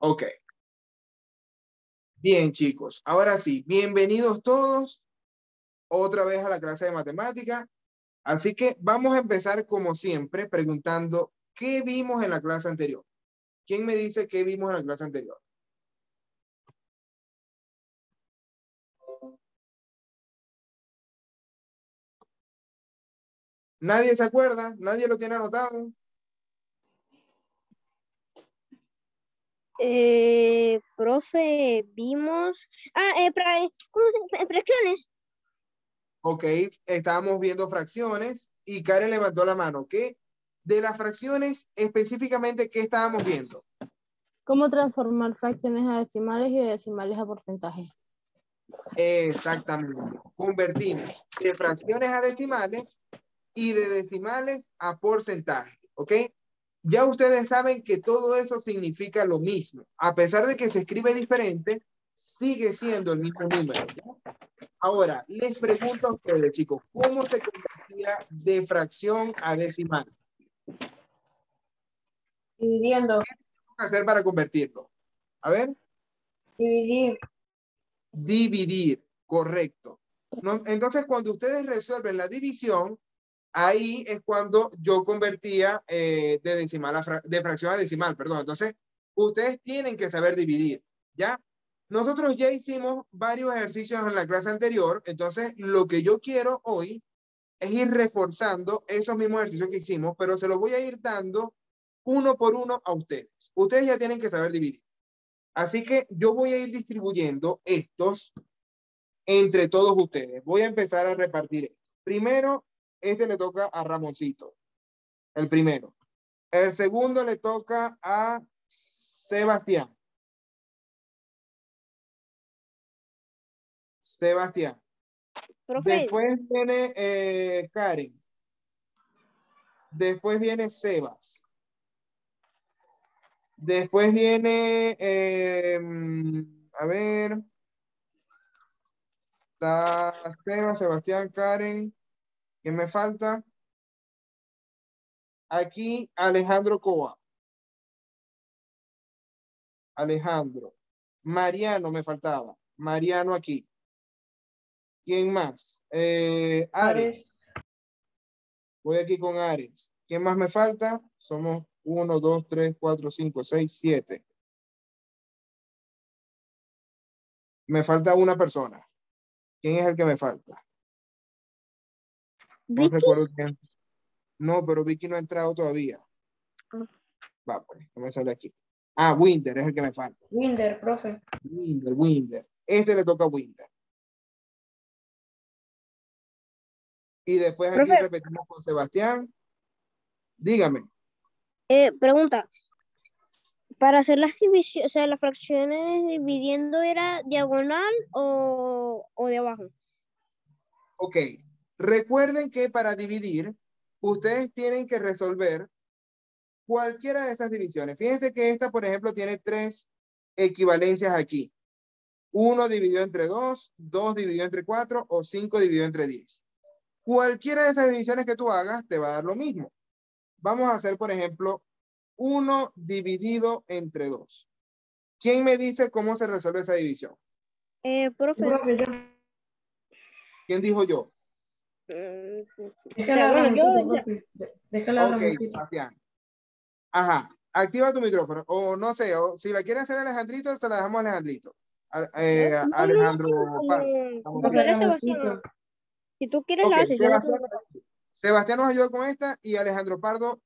Ok. Bien, chicos. Ahora sí, bienvenidos todos otra vez a la clase de matemática. Así que vamos a empezar como siempre preguntando ¿qué vimos en la clase anterior? ¿Quién me dice qué vimos en la clase anterior? ¿Nadie se acuerda? ¿Nadie lo tiene anotado? Profe, vimos... fracciones. Ok, estábamos viendo fracciones y Karen levantó la mano. ¿Qué? De las fracciones, específicamente, ¿qué estábamos viendo? ¿Cómo transformar fracciones a decimales y de decimales a porcentajes? Exactamente. Convertimos de fracciones a decimales y de decimales a porcentaje. ¿Ok? Ya ustedes saben que todo eso significa lo mismo. A pesar de que se escribe diferente, sigue siendo el mismo número. ¿Ya? Ahora, les pregunto a ustedes, chicos, ¿cómo se convertía de fracción a decimal? Dividiendo. ¿Qué tengo que hacer para convertirlo? A ver. Dividir. Dividir, correcto. No, entonces, cuando ustedes resuelven la división, ahí es cuando yo convertía de decimal de fracción a decimal, perdón. Entonces, ustedes tienen que saber dividir, ¿ya? Nosotros ya hicimos varios ejercicios en la clase anterior, entonces lo que yo quiero hoy es ir reforzando esos mismos ejercicios que hicimos, pero se los voy a ir dando uno por uno a ustedes. Ustedes ya tienen que saber dividir. Así que yo voy a ir distribuyendo estos entre todos ustedes. Voy a empezar a repartir. Primero, este le toca a Ramoncito, el primero. El segundo le toca a Sebastián. Sebastián. Profe. Después viene Karen. Después viene Sebas. Después viene, a ver, está Sebas, Sebastián, Karen. ¿Quién me falta? Aquí Alejandro Coa. Alejandro. Mariano me faltaba. Mariano aquí. ¿Quién más? Ares. Voy aquí con Ares. ¿Quién más me falta? Somos 1, 2, 3, 4, 5, 6, 7. Me falta una persona. ¿Quién es el que me falta? No ¿Vicky? recuerdo quién. No, pero Vicky no ha entrado todavía. Ah. Va, pues, no me sale aquí. Ah, Winder es el que me falta. Winder, profe. Winder. Este le toca a Winder. Y después aquí Profe. repetimos con Sebastián. Dígame. Pregunta. Para hacer las divisiones, o sea, las fracciones dividiendo, ¿era diagonal o de abajo? Ok. Recuerden que para dividir, ustedes tienen que resolver cualquiera de esas divisiones. Fíjense que esta, por ejemplo, tiene 3 equivalencias aquí. 1 dividido entre 2, 2 dividido entre 4 o 5 dividido entre 10. Cualquiera de esas divisiones que tú hagas te va a dar lo mismo. Vamos a hacer, por ejemplo, 1 dividido entre 2. ¿Quién me dice cómo se resuelve esa división? Profe. Yo. ¿Quién dijo yo? Déjala bueno, Ramoncito, profe. Déjala Ok, Ramoncito. Sebastián. Ajá. Activa tu micrófono. O no sé, o si la quiere hacer Alejandrito, se la dejamos a Alejandrito. Alejandro Pardo. Profe Ramoncito. Si tú quieres Ok, la haces. Sebastián nos ayuda con esta y Alejandro Pardo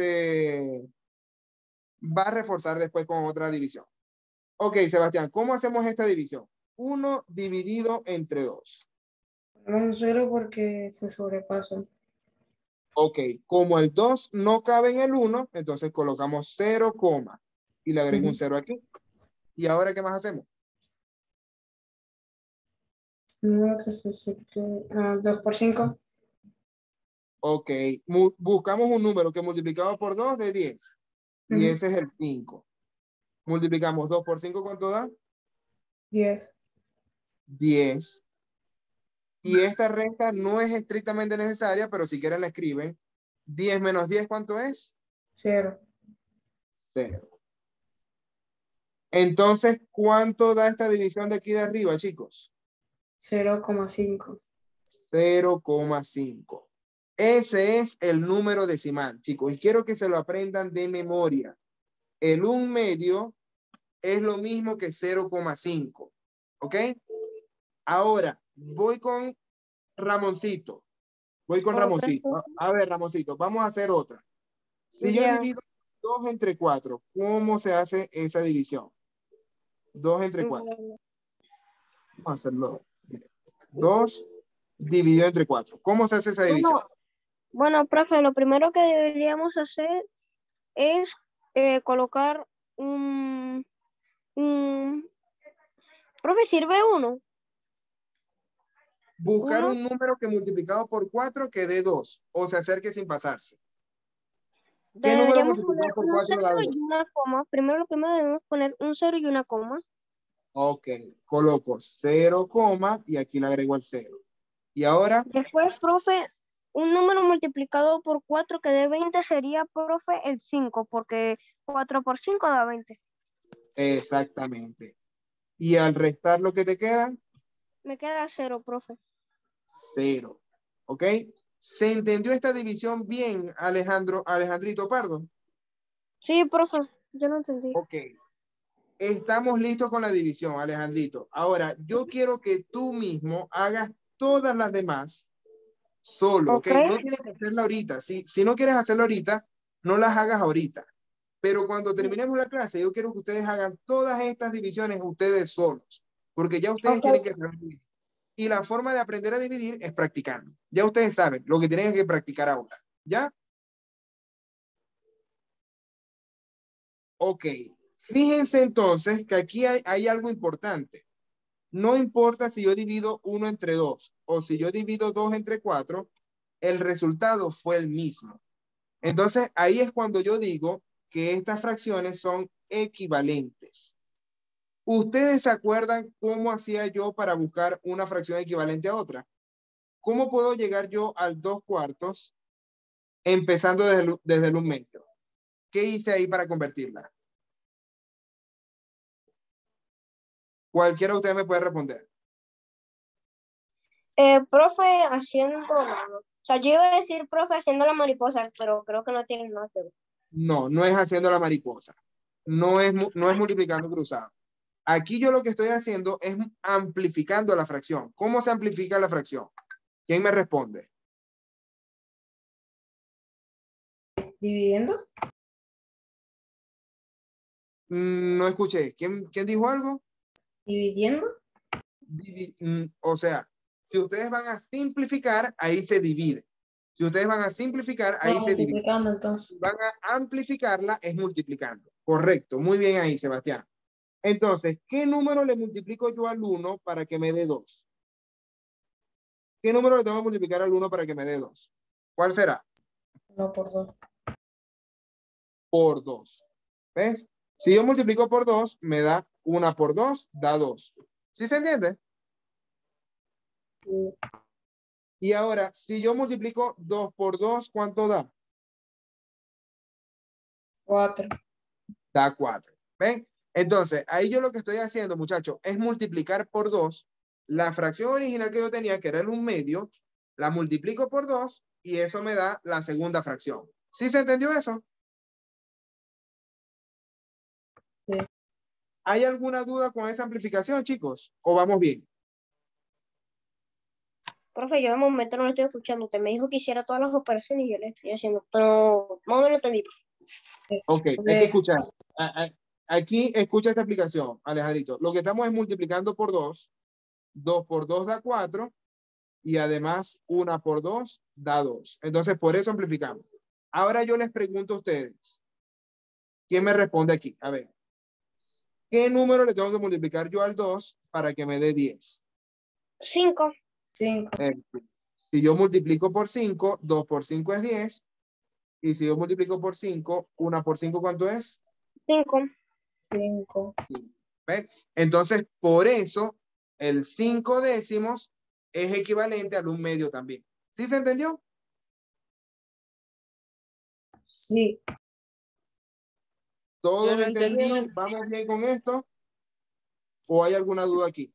va a reforzar después con otra división. Ok, Sebastián, ¿cómo hacemos esta división? 1 dividido entre 2. Ponemos un 0 porque se sobrepasan. Ok, como el 2 no cabe en el 1, entonces colocamos 0, y le agrego un 0 aquí. ¿Y ahora qué más hacemos? 2 por 5. Ok, buscamos un número que multiplicamos por 2 de 10. Y ese es el 5. Multiplicamos 2 por 5, ¿cuánto da? 10. 10. Y esta resta no es estrictamente necesaria, pero si quieren la escriben. 10 menos 10, ¿cuánto es? 0. 0. Entonces, ¿cuánto da esta división de aquí de arriba, chicos? 0,5. 0,5. Ese es el número decimal, chicos. Y quiero que se lo aprendan de memoria. El 1/2 es lo mismo que 0,5. ¿Ok? Ahora, voy con Ramoncito. Voy con Ok, Ramoncito. A ver, Ramoncito, vamos a hacer otra. Si yo ya. divido 2 entre 4, ¿cómo se hace esa división? 2 entre 4. Bueno, Vamos a hacerlo directo. 2 dividido entre 4. ¿Cómo se hace esa división? bueno, profe, lo primero que deberíamos hacer es colocar un... Profe, ¿sirve uno? Buscar Uno. un número que multiplicado por 4 que dé 2 o se acerque sin pasarse. ¿Qué número Deberíamos poner multiplicado por un 4 cero da 2? y una coma. Primero, lo primero debemos poner un 0 y una coma. Ok, coloco 0, y aquí le agrego el 0. Y ahora, Después, profe, un número multiplicado por 4 que dé 20 sería, profe, el 5, porque 4 por 5 da 20. exactamente. Y al restar lo que te queda, Me queda 0, profe. 0. ¿Ok? ¿Se entendió esta división bien, Alejandrito Pardo? Sí, profe, yo no entendí. Ok. Estamos listos con la división, Alejandrito. Ahora, yo quiero que tú mismo hagas todas las demás solo, ¿ok? Ok, No tienes que hacerla ahorita. Si no quieres hacerlo ahorita, no las hagas ahorita. Pero cuando terminemos la clase, yo quiero que ustedes hagan todas estas divisiones ustedes solos, porque ya ustedes ok, tienen que saber dividir. Y la forma de aprender a dividir es practicando. Ya ustedes saben lo que tienen que practicar ahora. ¿Ya? Ok. Fíjense entonces que aquí hay algo importante. No importa si yo divido 1 entre 2 o si yo divido 2 entre 4, el resultado fue el mismo. Entonces, ahí es cuando yo digo que estas fracciones son equivalentes. ¿Ustedes se acuerdan cómo hacía yo para buscar una fracción equivalente a otra? ¿Cómo puedo llegar yo al 2/4 empezando desde el 1/2? ¿Qué hice ahí para convertirla? Cualquiera de ustedes me puede responder. profe, haciendo nada. O sea, yo iba a decir, profe, haciendo la mariposa, pero creo que no tiene nada que ver. No, no es haciendo la mariposa. No es multiplicando cruzado. Aquí yo lo que estoy haciendo es amplificando la fracción. ¿Cómo se amplifica la fracción? ¿Quién me responde? ¿Dividiendo? No escuché. ¿Quién dijo algo? ¿Dividiendo? O sea, si ustedes van a simplificar, ahí se divide. Si ustedes van a simplificar, No, ahí se divide. multiplicando entonces. Si van a amplificarla, es multiplicando. Correcto. Muy bien ahí, Sebastián. Entonces, ¿qué número le multiplico yo al 1 para que me dé 2? ¿Qué número le tengo que multiplicar al 1 para que me dé 2? ¿Cuál será? 1 por 2. Por 2. ¿Ves? Si yo multiplico por 2, me da 1 por 2, da 2. ¿Sí se entiende? Sí. Y ahora, si yo multiplico 2 por 2, ¿cuánto da? 4. Da 4. ¿Ven? Entonces, ahí yo lo que estoy haciendo, muchachos, es multiplicar por 2 la fracción original que yo tenía, que era el 1/2, la multiplico por 2 y eso me da la segunda fracción. ¿Sí se entendió eso? Sí. ¿Hay alguna duda con esa amplificación, chicos? ¿O vamos bien? Profe, yo de momento no lo estoy escuchando. Usted me dijo que hiciera todas las operaciones y yo le estoy haciendo, pero no me lo entendí. Ok, hay que Porque escuchar. Aquí escucha esta explicación, Alejandrito. Lo que estamos es multiplicando por 2. 2 por 2 da 4. Y además 1 por 2 da 2. Entonces, por eso amplificamos. Ahora yo les pregunto a ustedes. ¿Quién me responde aquí? A ver. ¿Qué número le tengo que multiplicar yo al 2 para que me dé 10? 5, 5. Eh, si yo multiplico por 5, 2 por 5 es 10. Y si yo multiplico por 5, 1 por 5, ¿cuánto es? 5. 5. ¿Ves? Entonces, por eso, el 5 décimos es equivalente al 1/2 también. ¿Sí se entendió? Sí. ¿Todos no entendieron? entendí. ¿Vamos bien con esto? ¿O hay alguna duda aquí?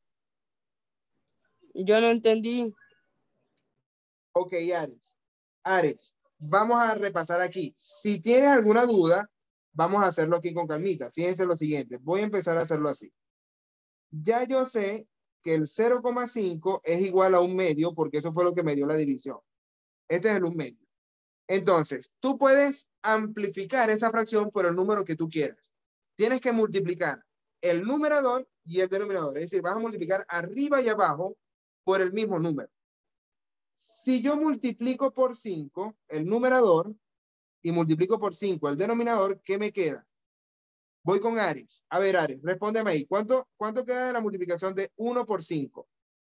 Yo no entendí. Ok, Ares. Ares, vamos a repasar aquí. Si tienes alguna duda, vamos a hacerlo aquí con calmita. Fíjense lo siguiente. Voy a empezar a hacerlo así. Ya yo sé que el 0,5 es igual a 1/2 porque eso fue lo que me dio la división. Este es el 1/2. Entonces, tú puedes amplificar esa fracción por el número que tú quieras. Tienes que multiplicar el numerador y el denominador. Es decir, vas a multiplicar arriba y abajo por el mismo número. Si yo multiplico por 5 el numerador y multiplico por 5 el denominador, ¿qué me queda? Voy con Ares. A ver, Ares, respóndeme ahí. ¿Cuánto queda de la multiplicación de 1 por 5?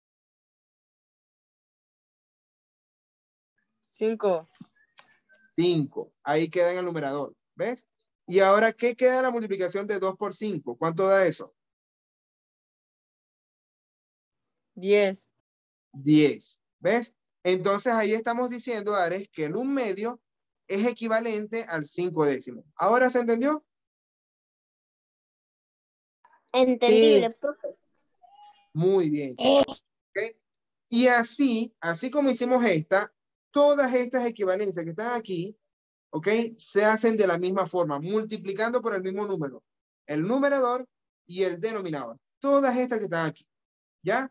5. 5. Ahí queda en el numerador. ¿Ves? Y ahora, ¿qué queda de la multiplicación de 2 por 5? ¿Cuánto da eso? 10. 10. ¿Ves? Entonces ahí estamos diciendo, Ares, que el 1/2 es equivalente al 5 décimos. ¿Ahora se entendió? Entendible, Sí. profe. Muy bien, chicos. ¿Ok? Y así como hicimos todas estas equivalencias que están aquí, ¿ok? Se hacen de la misma forma, multiplicando por el mismo número, el numerador y el denominador. Todas estas que están aquí, ¿ya?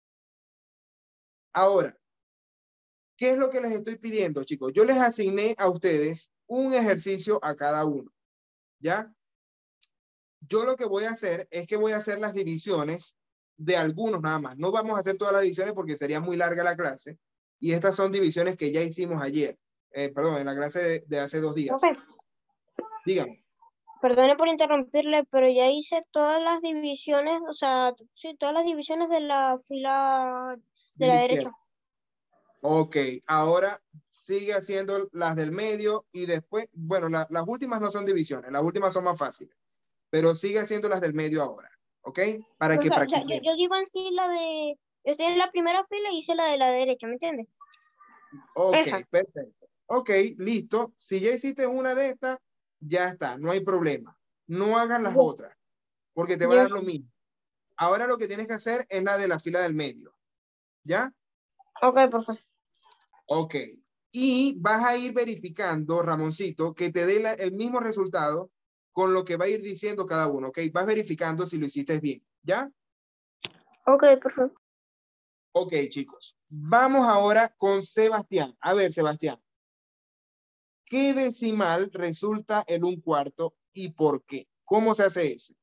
Ahora, ¿qué es lo que les estoy pidiendo, chicos? Yo les asigné a ustedes un ejercicio a cada uno, ¿ya? Yo lo que voy a hacer es que voy a hacer las divisiones de algunos nada más. No vamos a hacer todas las divisiones porque sería muy larga la clase. Y estas son divisiones que ya hicimos ayer. Perdón, en la clase de hace 2 días. Profe, Dígame. perdone por interrumpirle, pero ya hice todas las divisiones, o sea, sí, todas las divisiones de la fila de De la la derecha. izquierda. Ok, ahora sigue haciendo las del medio y después, bueno, las últimas no son divisiones, las últimas son más fáciles, pero sigue haciendo las del medio ahora, ¿ok? Para O que sea, practiquen. yo digo en sí yo estoy en la primera fila y hice la de la derecha, ¿me entiendes? Ok, Esa. perfecto. Ok, listo. Si ya hiciste una de estas, ya está, no hay problema. No hagas las Ya, otras, porque te va a ya. dar lo mismo. Ahora lo que tienes que hacer es la de la fila del medio, ¿ya? Ok, profe. Ok. Y vas a ir verificando, Ramoncito, que te dé el mismo resultado con lo que va a ir diciendo cada uno, ¿ok? Vas verificando si lo hiciste bien, ¿ya? Ok, profe. Ok, chicos. Vamos ahora con Sebastián. A ver, Sebastián, ¿qué decimal resulta en 1/4 y por qué? ¿Cómo se hace ese?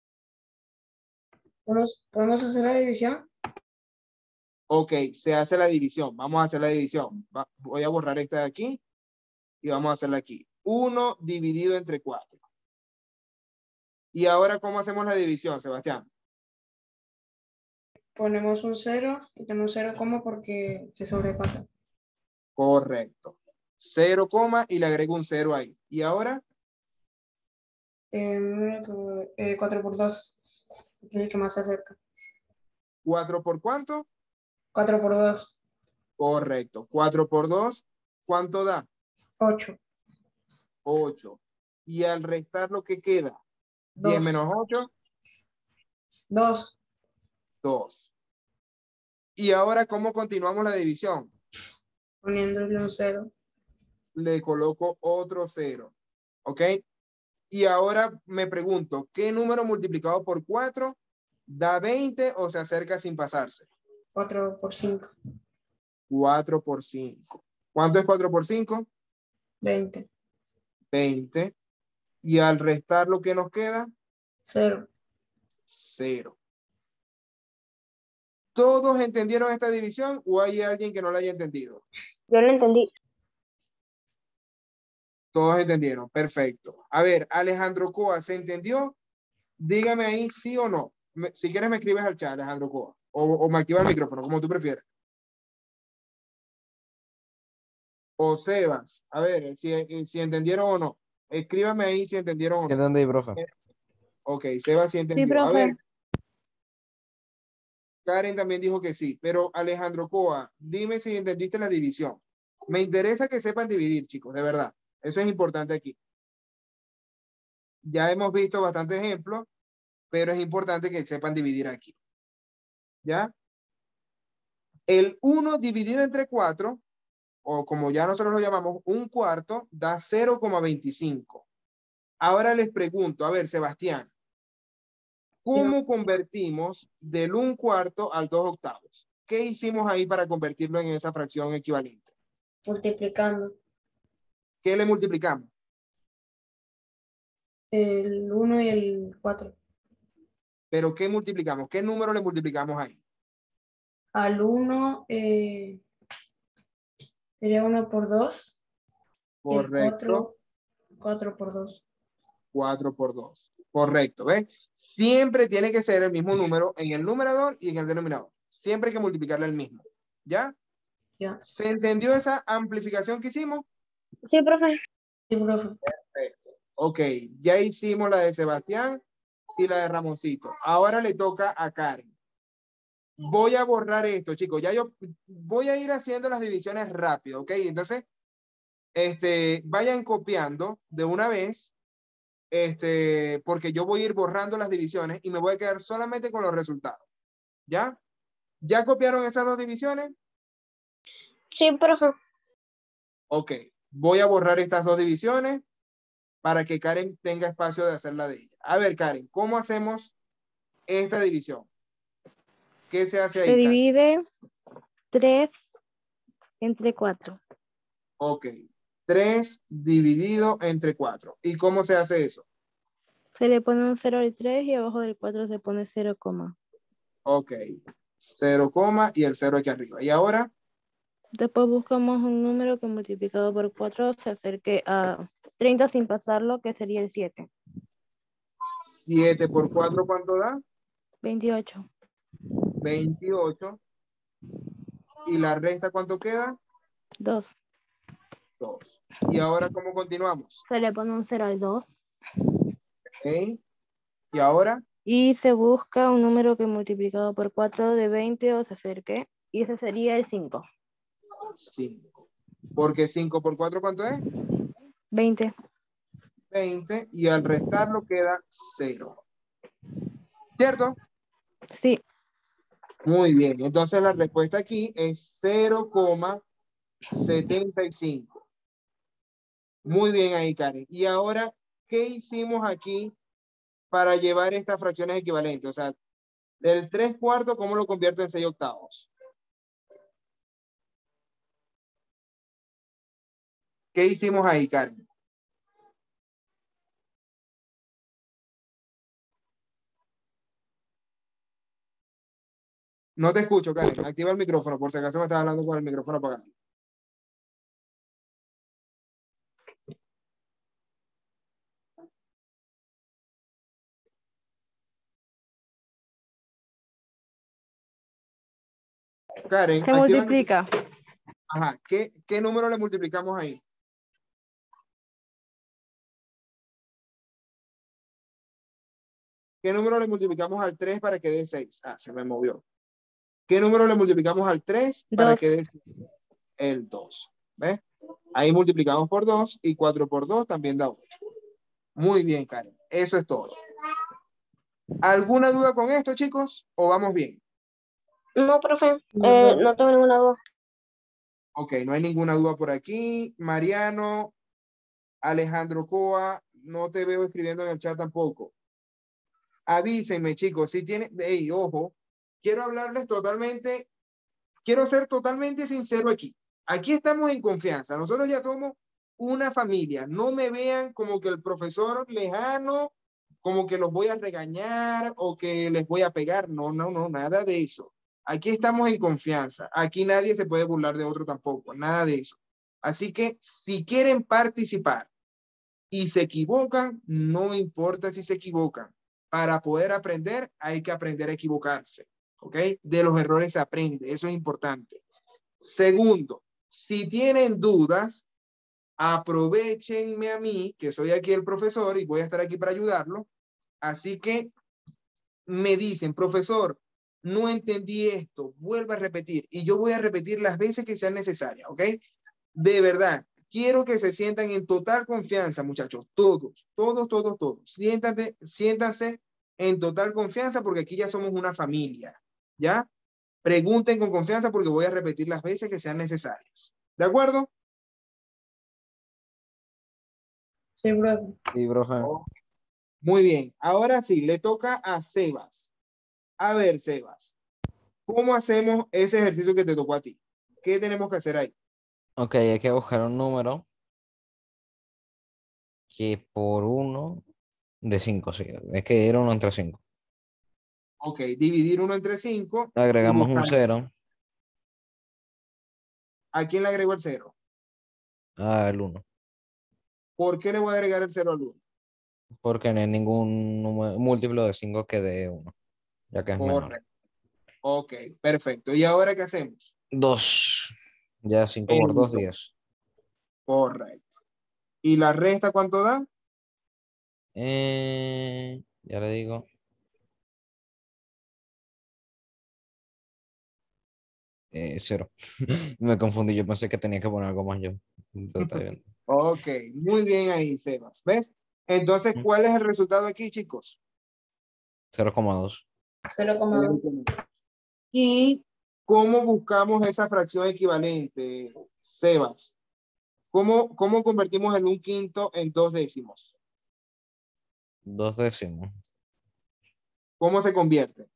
¿Podemos hacer la división? Ok, se hace la división. Vamos a hacer la división. Voy a borrar esta de aquí y vamos a hacerla aquí. 1 dividido entre 4. Y ahora, ¿cómo hacemos la división, Sebastián? Ponemos un 0 y tenemos 0, porque se sobrepasa. Correcto. 0, y le agrego un 0 ahí. ¿Y ahora? 4 por 2, que es el que más se acerca. 4 por cuánto? 4 por 2, Correcto. 4 por 2, ¿cuánto da? 8. 8. Y al restar lo que queda, 10 2. menos 8, 2. 2. Y ahora, ¿cómo continuamos la división? Poniéndole un 0. Le coloco otro 0. ¿Ok? Y ahora me pregunto, ¿qué número multiplicado por 4 da 20 o se acerca sin pasarse? 4 por 5. 4 por 5. ¿Cuánto es 4 por 5? 20. 20. Y al restar lo que nos queda, 0. 0. ¿Todos entendieron esta división o hay alguien que no la haya entendido? Yo lo entendí. Todos entendieron, perfecto. A ver, Alejandro Coa, ¿se entendió? Dígame ahí sí o no. Si quieres me escribes al chat, Alejandro Coa. O me activa el micrófono, como tú prefieras. O Sebas, a ver, si entendieron o no. Escríbame ahí si entendieron o no. Entendí, profe. Ok, Sebas sí Sí, entendió. A profe. ver, Karen también dijo que sí, pero Alejandro Coa, dime si entendiste la división. Me interesa que sepan dividir, chicos, de verdad. Eso es importante aquí. Ya hemos visto bastantes ejemplos, pero es importante que sepan dividir aquí. ¿Ya? El 1 dividido entre 4, o como ya nosotros lo llamamos, 1/4, da 0,25. Ahora les pregunto, a ver, Sebastián, ¿cómo convertimos del 1/4 al 2/8? ¿Qué hicimos ahí para convertirlo en esa fracción equivalente? Multiplicando ¿Qué le multiplicamos? el 1 y el 4. ¿Pero qué multiplicamos? ¿Qué número le multiplicamos ahí? Al 1 sería 1 por 2. Y el Correcto. 4 por 2. 4 por 2. Correcto, ¿ves? Siempre tiene que ser el mismo número en el numerador y en el denominador. Siempre hay que multiplicarle el mismo. ¿Ya? Ya. ¿Se entendió esa amplificación que hicimos? Sí, profe. Sí, profe. Perfecto. Ok, ya hicimos la de Sebastián y la de Ramoncito. Ahora le toca a Karen. Voy a borrar esto, chicos. Ya yo voy a ir haciendo las divisiones rápido, ¿ok? Entonces, vayan copiando de una vez, porque yo voy a ir borrando las divisiones y me voy a quedar solamente con los resultados. ¿Ya? ¿Ya copiaron esas dos divisiones? Sí, profe. Ok, voy a borrar estas dos divisiones para que Karen tenga espacio de hacerla de ella. A ver, Karen, ¿cómo hacemos esta división? ¿Qué se hace Se ahí, Karen? divide 3 entre 4. Ok, 3 dividido entre 4. ¿Y cómo se hace eso? Se le pone un 0 al 3 y abajo del 4 se pone 0, Ok, 0, y el 0 aquí arriba. ¿Y ahora? después buscamos un número que multiplicado por 4 se acerque a 30 sin pasarlo, que sería el 7. 7 por 4, ¿cuánto da? 28. 28. ¿Y la resta cuánto queda? 2. 2. ¿Y ahora cómo continuamos? Se le pone un 0 al 2. Ok. ¿Y ahora? Y se busca un número que multiplicado por 4 de 20 o se acerque. Y ese sería el 5. 5. Porque 5 por 4, ¿cuánto es? 20. 20. Y al restarlo queda 0. ¿Cierto? Sí. Muy bien. Entonces la respuesta aquí es 0,75. Muy bien ahí, Karen. Y ahora, ¿qué hicimos aquí para llevar estas fracciones equivalentes? O sea, del 3/4, ¿cómo lo convierto en 6/8? ¿Qué hicimos ahí, Karen? No te escucho, Karen. Activa el micrófono, por si acaso me estás hablando con el micrófono apagado. Karen, Se activa el multiplica. micrófono. Ajá. ¿Qué número le multiplicamos ahí? ¿Qué número le multiplicamos al 3 para que dé 6? Ah, se me movió. ¿Qué número le multiplicamos al 3 para 2. que dé el 2? ¿Ves? Ahí multiplicamos por 2 y 4 por 2 también da 8. Muy bien, Karen. Eso es todo. ¿Alguna duda con esto, chicos? ¿O vamos bien? No, profe. No, No tengo ninguna duda. Ok, no hay ninguna duda por aquí. Mariano, Alejandro Coa, no te veo escribiendo en el chat tampoco. Avísenme, chicos, si tienen, hey, ojo, quiero hablarles totalmente, quiero ser totalmente sincero aquí. Aquí estamos en confianza. Nosotros ya somos una familia. No me vean como que el profesor lejano, como que los voy a regañar o que les voy a pegar. No, no, no, nada de eso. Aquí estamos en confianza. Aquí nadie se puede burlar de otro tampoco. Nada de eso. Así que si quieren participar y se equivocan, no importa si se equivocan. Para poder aprender, hay que aprender a equivocarse. ¿Ok? De los errores se aprende. Eso es importante. Segundo, si tienen dudas, aprovechenme a mí, que soy aquí el profesor y voy a estar aquí para ayudarlo. Así que me dicen, profesor, no entendí esto, vuelva a repetir. Y yo voy a repetir las veces que sean necesarias, ¿ok? De verdad, quiero que se sientan en total confianza, muchachos. Todos. Siéntanse en total confianza porque aquí ya somos una familia. ¿Ya? Pregunten con confianza porque voy a repetir las veces que sean necesarias. ¿De acuerdo? Sí, profe. Sí, profe. Muy bien. Ahora sí, le toca a Sebas. A ver, Sebas, ¿cómo hacemos ese ejercicio que te tocó a ti? ¿Qué tenemos que hacer ahí? Ok, hay que buscar un número que por 1 de 5, sí. Es que era 1 entre 5. Ok, dividir 1 entre 5 y Agregamos un buscar. 0 ¿A quién le agrego el 0? al 1. ¿Por qué le voy a agregar el 0 al 1? Porque no hay ningún múltiplo de 5 que dé 1, ya que es menor. Correcto. Ok, perfecto. ¿Y ahora qué hacemos? 2. Ya 5 por El 2, 2. 10. Correcto. ¿Y la resta cuánto da? Ya le digo. 0. Me confundí, yo pensé que tenía que poner algo más yo. Entonces, está bien. Ok, muy bien ahí, Sebas. ¿Ves? Entonces, ¿cuál es el resultado aquí, chicos? 0,2. 0,2. ¿Y cómo buscamos esa fracción equivalente, Sebas? ¿Cómo convertimos el 1/5 en 2 décimos? 2 décimos. ¿Cómo se convierte?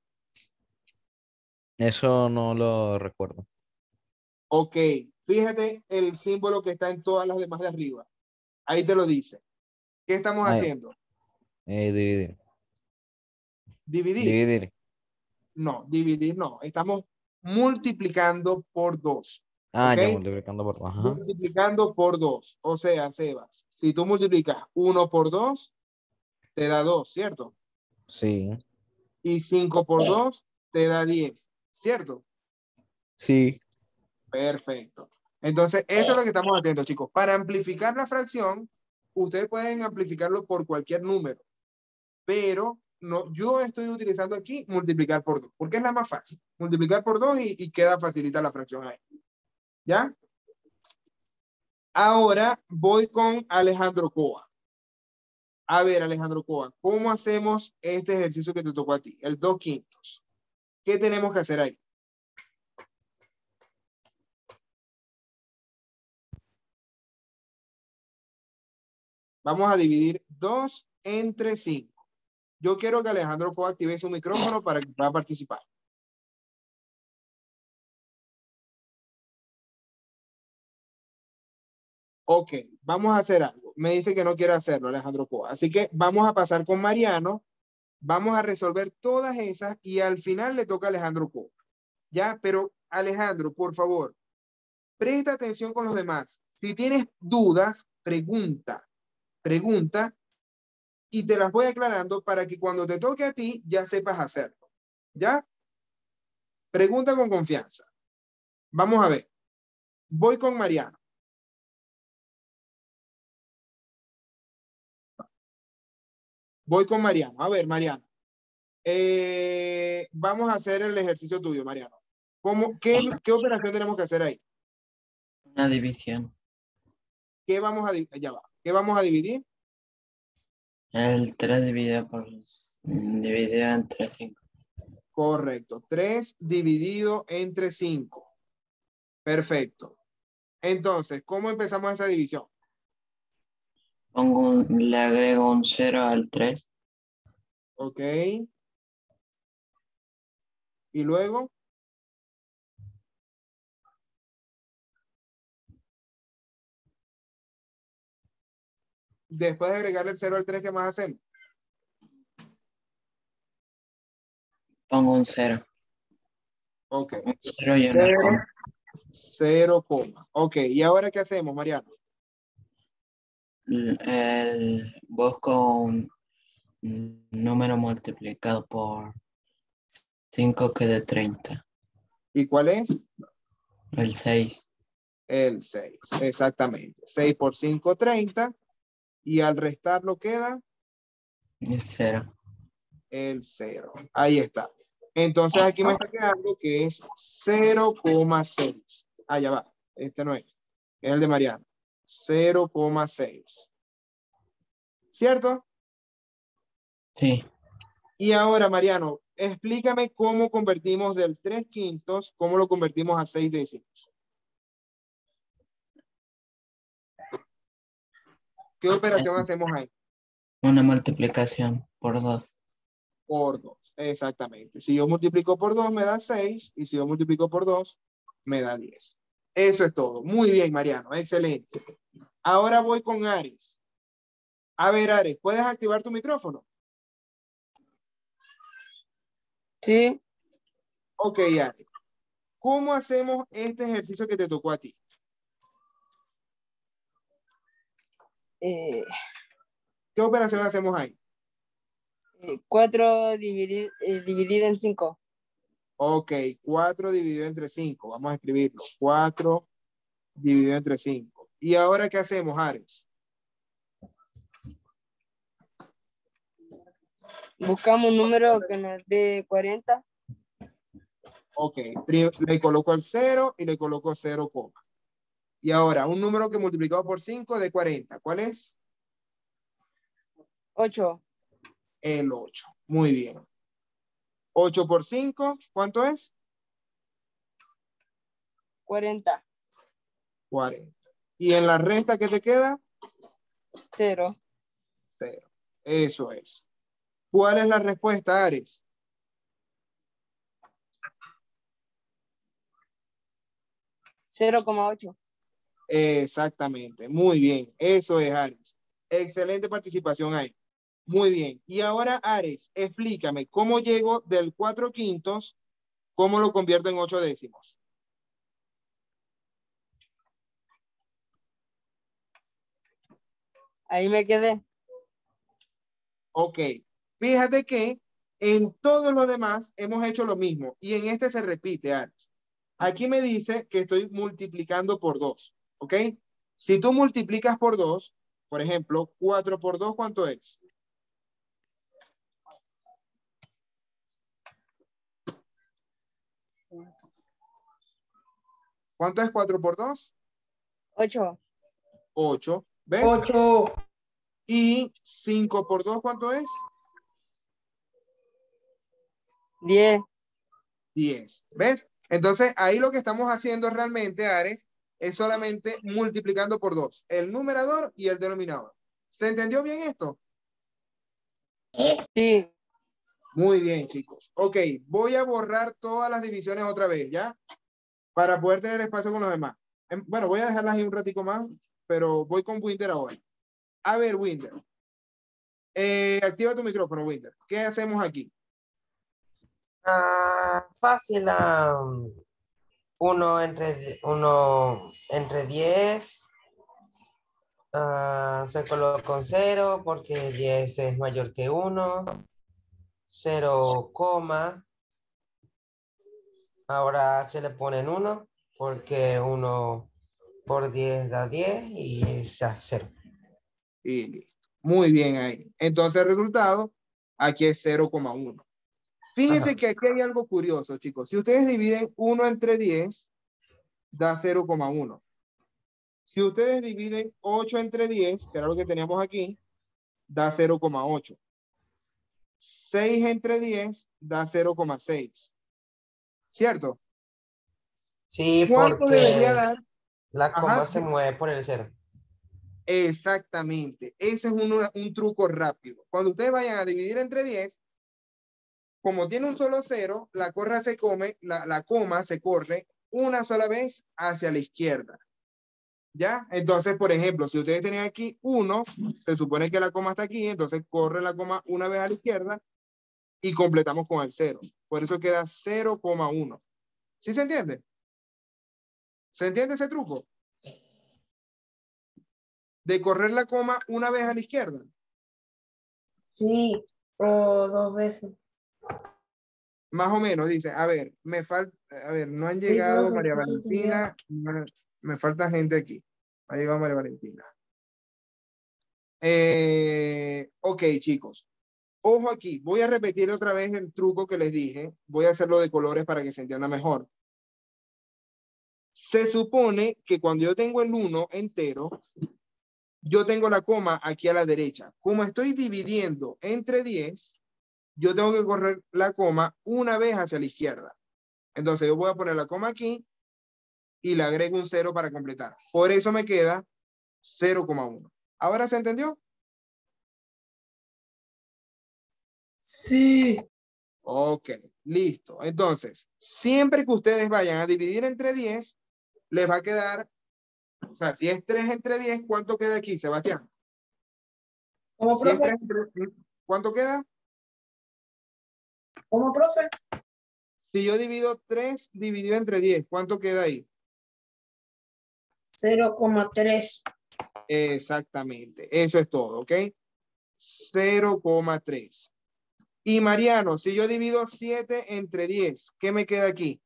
Eso no lo recuerdo. Ok, fíjate el símbolo que está en todas las demás de arriba. Ahí te lo dice. ¿Qué estamos haciendo? Dividir. ¿Dividir? Dividir. No, dividir no. Estamos multiplicando por 2. Ah, ¿Ok? ya multiplicando por 2. Ajá. Multiplicando por 2. O sea, Sebas, si tú multiplicas 1 por 2, te da 2, ¿cierto? Sí. Y 5 por 2 te da 10, ¿cierto? Sí. Perfecto. Entonces, eso es lo que estamos haciendo, chicos. Para amplificar la fracción, ustedes pueden amplificarlo por cualquier número, pero no, yo estoy utilizando aquí multiplicar por 2, porque es la más fácil. Multiplicar por 2 y queda facilita la fracción ahí. ¿Ya? Ahora voy con Alejandro Coa. A ver, Alejandro Coa, ¿cómo hacemos este ejercicio que te tocó a ti? El 2/5. ¿Qué tenemos que hacer ahí? Vamos a dividir 2 entre 5. Yo quiero que Alejandro Coa active su micrófono para que pueda participar. Ok, vamos a hacer algo. Me dice que no quiere hacerlo, Alejandro Coa. Así que vamos a pasar con Mariano. Vamos a resolver todas esas y al final le toca a Alejandro Coa. ¿Ya? Pero Alejandro, por favor, presta atención con los demás. Si tienes dudas, pregunta y te las voy aclarando para que cuando te toque a ti ya sepas hacerlo. ¿Ya? Pregunta con confianza. Vamos a ver. Voy con Mariano. Voy con Mariano. A ver, Mariano. Vamos a hacer el ejercicio tuyo, Mariano. ¿Qué operación tenemos que hacer ahí? Una división. ¿Qué vamos a dividir? Ya va. ¿Qué vamos a dividir? El 3 dividido entre 5. Correcto. 3 dividido entre 5. Perfecto. Entonces, ¿cómo empezamos esa división? Le agrego un 0 al 3. Ok. Y luego, después de agregarle el 0 al 3, ¿qué más hacemos? Pongo un 0. Ok. Un 0 y una 0, coma. 0, coma. Ok. ¿Y ahora qué hacemos, Mariano? Busco un número multiplicado por 5 que dé 30. ¿Y cuál es? El 6. El 6. Exactamente. 6 por 5, 30. Y al restarlo queda Es 0. el 0. Ahí está. Entonces aquí me está quedando que es 0,6. Allá va. Este no es. Es el de Mariano. 0,6. ¿Cierto? Sí. Y ahora, Mariano, explícame cómo convertimos del 3/5, cómo lo convertimos a 6 décimos. ¿Qué operación hacemos ahí? Una multiplicación por 2. Por 2, exactamente. Si yo multiplico por 2 me da 6 y si yo multiplico por 2 me da 10. Eso es todo. Muy bien, Mariano, excelente. Ahora voy con Ares. A ver, Ares, ¿puedes activar tu micrófono? Sí. Ok, Ares. ¿Cómo hacemos este ejercicio que te tocó a ti? Eh, ¿Qué operación hacemos ahí? 4 dividido en 5. Ok, 4 dividido entre 5. Vamos a escribirlo. 4 dividido entre 5. ¿Y ahora qué hacemos, Ares? Buscamos un número que nos dé 40. Ok, le coloco el 0 y le coloco 0, coma. Y ahora, un número que multiplicado por 5 de 40. ¿Cuál es? 8. El 8. Muy bien. 8 por 5, ¿cuánto es? 40. 40. ¿Y en la resta qué te queda? 0. 0. Eso es. ¿Cuál es la respuesta, Ares? $0,8. Exactamente. Muy bien. Eso es, Ares. Excelente participación ahí. Muy bien. Y ahora, Ares, explícame cómo llego del 4/5, cómo lo convierto en 8 décimos. Ahí me quedé. Ok. Fíjate que en todos los demás hemos hecho lo mismo y en este se repite, Ares. Aquí me dice que estoy multiplicando por 2, ¿ok? Si tú multiplicas por 2, por ejemplo, 4 por 2, ¿cuánto es? ¿Cuánto es 4 por 2? 8. 8, ¿ves? 8. Y 5 por 2, ¿cuánto es? 10. 10, ¿ves? Entonces, ahí lo que estamos haciendo realmente, Ares, es solamente multiplicando por 2, el numerador y el denominador. ¿Se entendió bien esto? Sí. Muy bien, chicos. Ok, voy a borrar todas las divisiones otra vez, ¿ya? Para poder tener espacio con los demás. Bueno, voy a dejarlas ahí un ratico más, pero voy con Winder ahora. A ver, Winder. Activa tu micrófono, Winder. ¿Qué hacemos aquí? Fácil. 1 entre 10 se coloca un 0 porque 10 es mayor que 1. 0, coma. Ahora se le ponen 1 porque 1 por 10 da 10 y ya 0. Y listo. Muy bien ahí. Entonces el resultado aquí es 0,1. Fíjense Ajá. que aquí hay algo curioso, chicos. Si ustedes dividen 1 entre 10, da 0,1. Si ustedes dividen 8 entre 10, que era lo que teníamos aquí, da 0,8. 6 entre 10 da 0,6. ¿Cierto? Sí, ¿Cuánto debería porque dar? la Ajá, coma se mueve por el 0. exactamente. Ese es un truco rápido. Cuando ustedes vayan a dividir entre 10, como tiene un solo 0, la coma se corre una sola vez hacia la izquierda. ¿Ya? Entonces, por ejemplo, si ustedes tienen aquí 1, se supone que la coma está aquí, entonces corre la coma una vez a la izquierda y completamos con el 0. Por eso queda 0,1. ¿Sí se entiende? ¿Se entiende ese truco? De correr la coma una vez a la izquierda. Sí, o 2 veces. Más o menos, dice, a ver, no han Sí, llegado profe, María sí se entendió. Valentina, me falta gente aquí. Ha llegado María Valentina. Ok, chicos. Ojo aquí, voy a repetir otra vez el truco que les dije. Voy a hacerlo de colores para que se entienda mejor. Se supone que cuando yo tengo el 1 entero, yo tengo la coma aquí a la derecha. Como estoy dividiendo entre 10, yo tengo que correr la coma una vez hacia la izquierda. Entonces yo voy a poner la coma aquí y le agrego un 0 para completar. Por eso me queda 0,1. ¿Ahora se entendió? Sí. Ok, listo. Entonces, siempre que ustedes vayan a dividir entre 10, les va a quedar, o sea, si es 3 entre 10, ¿cuánto queda aquí, Sebastián? ¿Cómo, Si es profe? 3 entre, ¿cuánto queda? ¿Cómo, profe? Si yo divido 3 dividido entre 10, ¿cuánto queda ahí? 0,3. Exactamente, eso es todo, ¿ok? 0,3. Y Mariano, si yo divido 7 entre 10, ¿qué me queda aquí?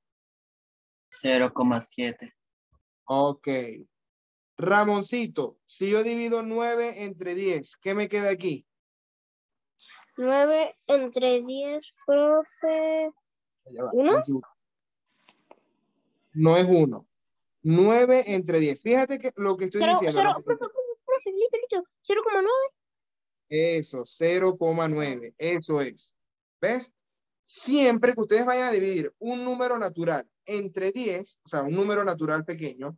0,7. Ok. Ramoncito, si yo divido 9 entre 10, ¿qué me queda aquí? 9 entre 10, profe. Ya va, ¿Uno? me equivoqué. No es 1. 9 entre 10. Fíjate que lo que estoy diciendo. Profe, listo. 0,9. Eso, 0,9. Eso es. ¿Ves? Siempre que ustedes vayan a dividir un número natural entre 10, o sea, un número natural pequeño,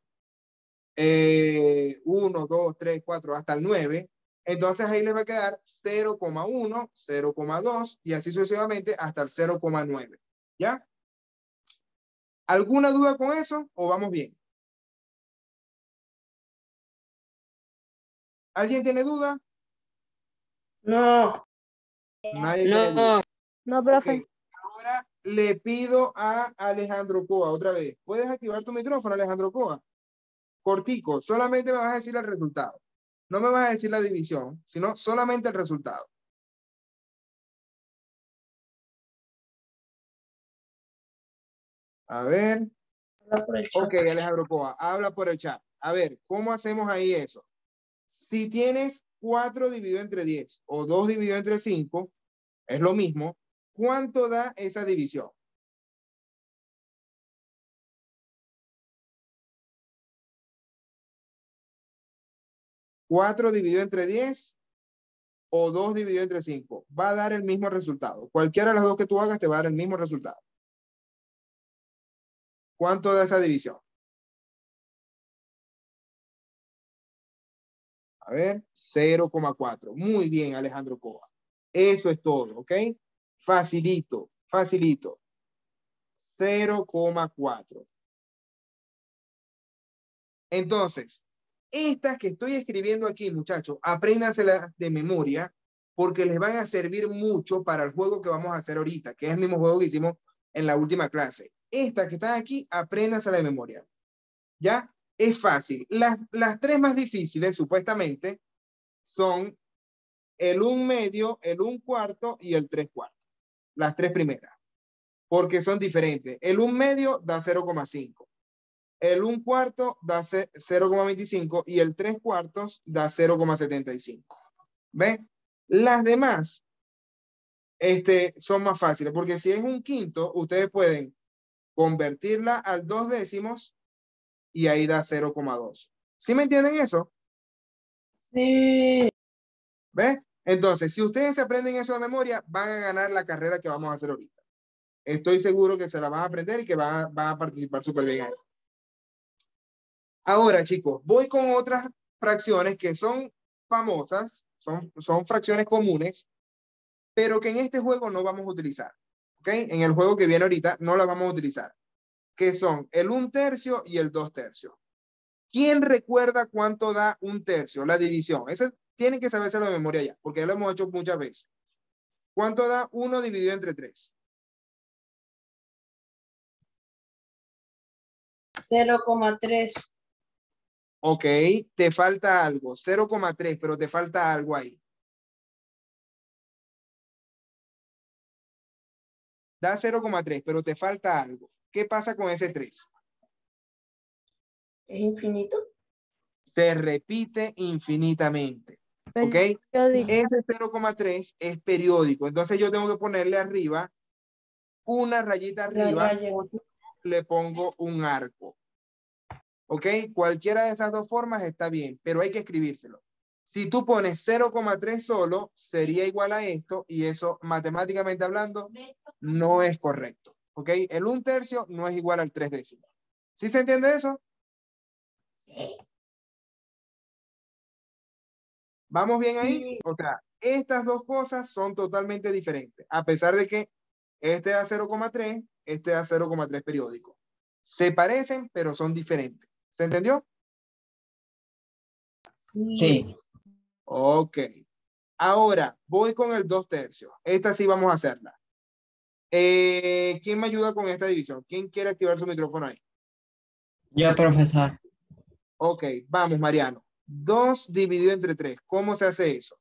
1, 2, 3, 4, hasta el 9, entonces ahí les va a quedar 0,1, 0,2 y así sucesivamente hasta el 0,9. ¿Ya? ¿Alguna duda con eso o vamos bien? ¿Alguien tiene duda? No. Nadie tiene duda. No, No, Ok, profe. ahora le pido a Alejandro Coa otra vez. ¿Puedes activar tu micrófono, Alejandro Coa? Cortico, solamente me vas a decir el resultado. No me vas a decir la división, sino solamente el resultado. A ver. Habla por el chat. Ok, Alejandro Coa, habla por el chat. A ver, ¿cómo hacemos ahí eso? Si tienes 4 dividido entre 10 o 2 dividido entre 5, es lo mismo. ¿Cuánto da esa división? ¿4 dividido entre 10 o 2 dividido entre 5? Va a dar el mismo resultado. Cualquiera de las dos que tú hagas te va a dar el mismo resultado. ¿Cuánto da esa división? A ver, 0,4. Muy bien, Alejandro Coa. Eso es todo, ¿ok? Facilito, facilito. 0,4. Entonces, estas que estoy escribiendo aquí, muchachos, apréndanselas de memoria porque les van a servir mucho para el juego que vamos a hacer ahorita, que es el mismo juego que hicimos en la última clase. Estas que están aquí, apréndanselas de memoria. ¿Ya? Es fácil. Las tres más difíciles, supuestamente, son el 1/2, el 1/4 y el 3/4. Las tres primeras. Porque son diferentes. El 1/2 da 0,5. El 1/4 da 0,25 y el 3/4 da 0,75. ¿Ven? Las demás son más fáciles, porque si es 1/5, ustedes pueden convertirla al 2/10 y ahí da 0,2. ¿Sí me entienden eso? Sí. ¿Ves? Entonces, si ustedes se aprenden eso de memoria, van a ganar la carrera que vamos a hacer ahorita. Estoy seguro que se la van a aprender y que van a participar súper bien ahí. Ahora, chicos, voy con otras fracciones que son famosas, son fracciones comunes, pero que en este juego no vamos a utilizar. ¿Ok? En el juego que viene ahorita no las vamos a utilizar, que son el 1/3 y el 2/3. ¿Quién recuerda cuánto da 1/3? La división. Ese tienen que saberse de memoria ya, porque ya lo hemos hecho muchas veces. ¿Cuánto da 1 dividido entre 3? 0,3. Ok, te falta algo. 0,3, pero te falta algo ahí. Da 0,3, pero te falta algo. ¿Qué pasa con ese 3? ¿Es infinito? Se repite infinitamente. ¿Ok? Periódico. Ese 0,3 es periódico. Entonces yo tengo que ponerle arriba una rayita La arriba raya. o le pongo un arco. ¿Ok? Cualquiera de esas dos formas está bien, pero hay que escribírselo. Si tú pones 0,3 solo, sería igual a esto, y eso, matemáticamente hablando, no es correcto. ¿Ok? El 1/3 no es igual al 3/10. ¿Sí se entiende eso? ¿Vamos bien ahí? O sea, estas dos cosas son totalmente diferentes, a pesar de que este da 0,3, este da 0,3 periódico. Se parecen, pero son diferentes. ¿Se entendió? Sí. Ok. Ahora, voy con el 2/3. Esta sí vamos a hacerla. ¿Quién me ayuda con esta división? ¿Quién quiere activar su micrófono ahí? Yo, profesor. Ok, vamos, Mariano. 2 dividido entre 3. ¿Cómo se hace eso?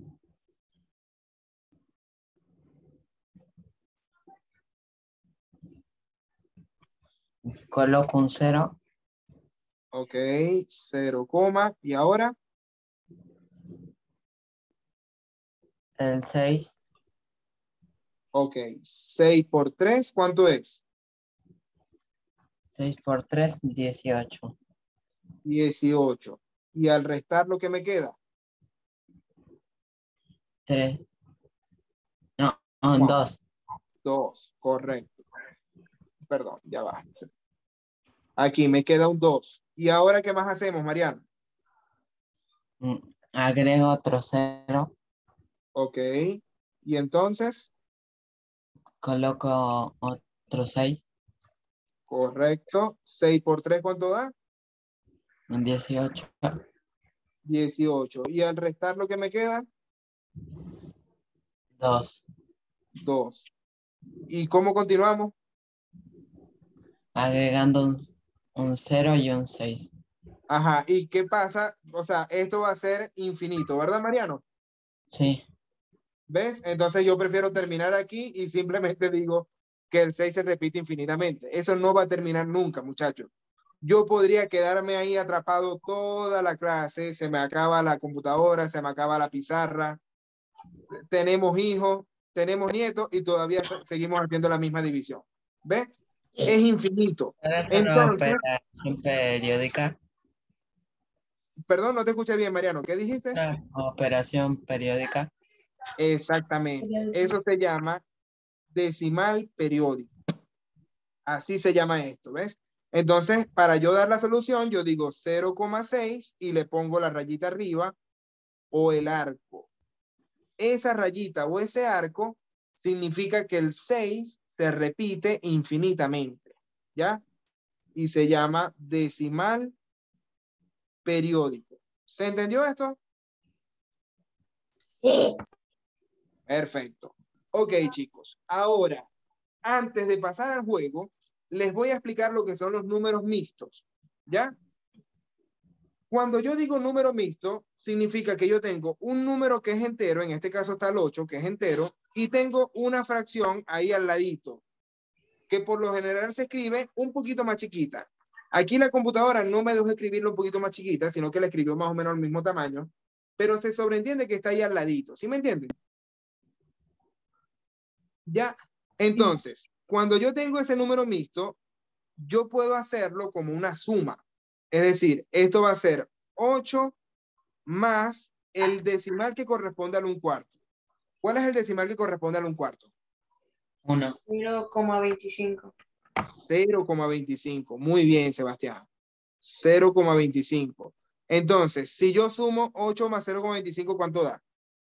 Coloco un 0. Ok, 0, y ahora El 6. ok, 6 por 3, ¿cuánto es? 6 por 3, 18. 18. Y al restar lo que me queda. 3. No, No. 2. 2, correcto. Perdón, ya va. Aquí me queda un 2. ¿Y ahora qué más hacemos, Mariano? Agrego otro 0. Ok. Y entonces, Coloco otro 6. correcto. 6 por 3, ¿cuánto da? 18. 18. Y al restar lo que me queda, 2. 2. ¿Y cómo continuamos? Agregando un 0 y un 6. Ajá. ¿Y qué pasa? O sea, esto va a ser infinito, ¿verdad, Mariano? Sí. ¿Ves? Entonces yo prefiero terminar aquí y simplemente digo que el 6 se repite infinitamente. Eso no va a terminar nunca, muchachos. Yo podría quedarme ahí atrapado toda la clase, se me acaba la computadora, se me acaba la pizarra, tenemos hijos, tenemos nietos y todavía seguimos haciendo la misma división. ¿Ves? Es infinito. ¿Sabes una Entonces, operación periódica? perdón, no te escuché bien, Mariano. ¿Qué dijiste? Una operación periódica. Exactamente. Eso se llama decimal periódico. Así se llama esto, ¿ves? Entonces, para yo dar la solución, yo digo 0,6 y le pongo la rayita arriba o el arco. Esa rayita o ese arco significa que el 6 se repite infinitamente, ¿ya? Y se llama decimal periódico. ¿Se entendió esto? Sí. Perfecto. Ok, chicos. Ahora, antes de pasar al juego, les voy a explicar lo que son los números mixtos, ¿ya? Cuando yo digo número mixto, significa que yo tengo un número que es entero, en este caso está el 8, que es entero, y tengo una fracción ahí al ladito, que por lo general se escribe un poquito más chiquita. Aquí la computadora no me dejó escribirlo un poquito más chiquita, sino que la escribió más o menos al mismo tamaño, pero se sobreentiende que está ahí al ladito, ¿sí me entienden? Ya, entonces, cuando yo tengo ese número mixto, yo puedo hacerlo como una suma. Es decir, esto va a ser 8 más el decimal que corresponde al 1/4. ¿Cuál es el decimal que corresponde al 1/4? 1. 0,25. 0,25. Muy bien, Sebastián. 0,25. Entonces, si yo sumo 8 más 0,25, ¿cuánto da?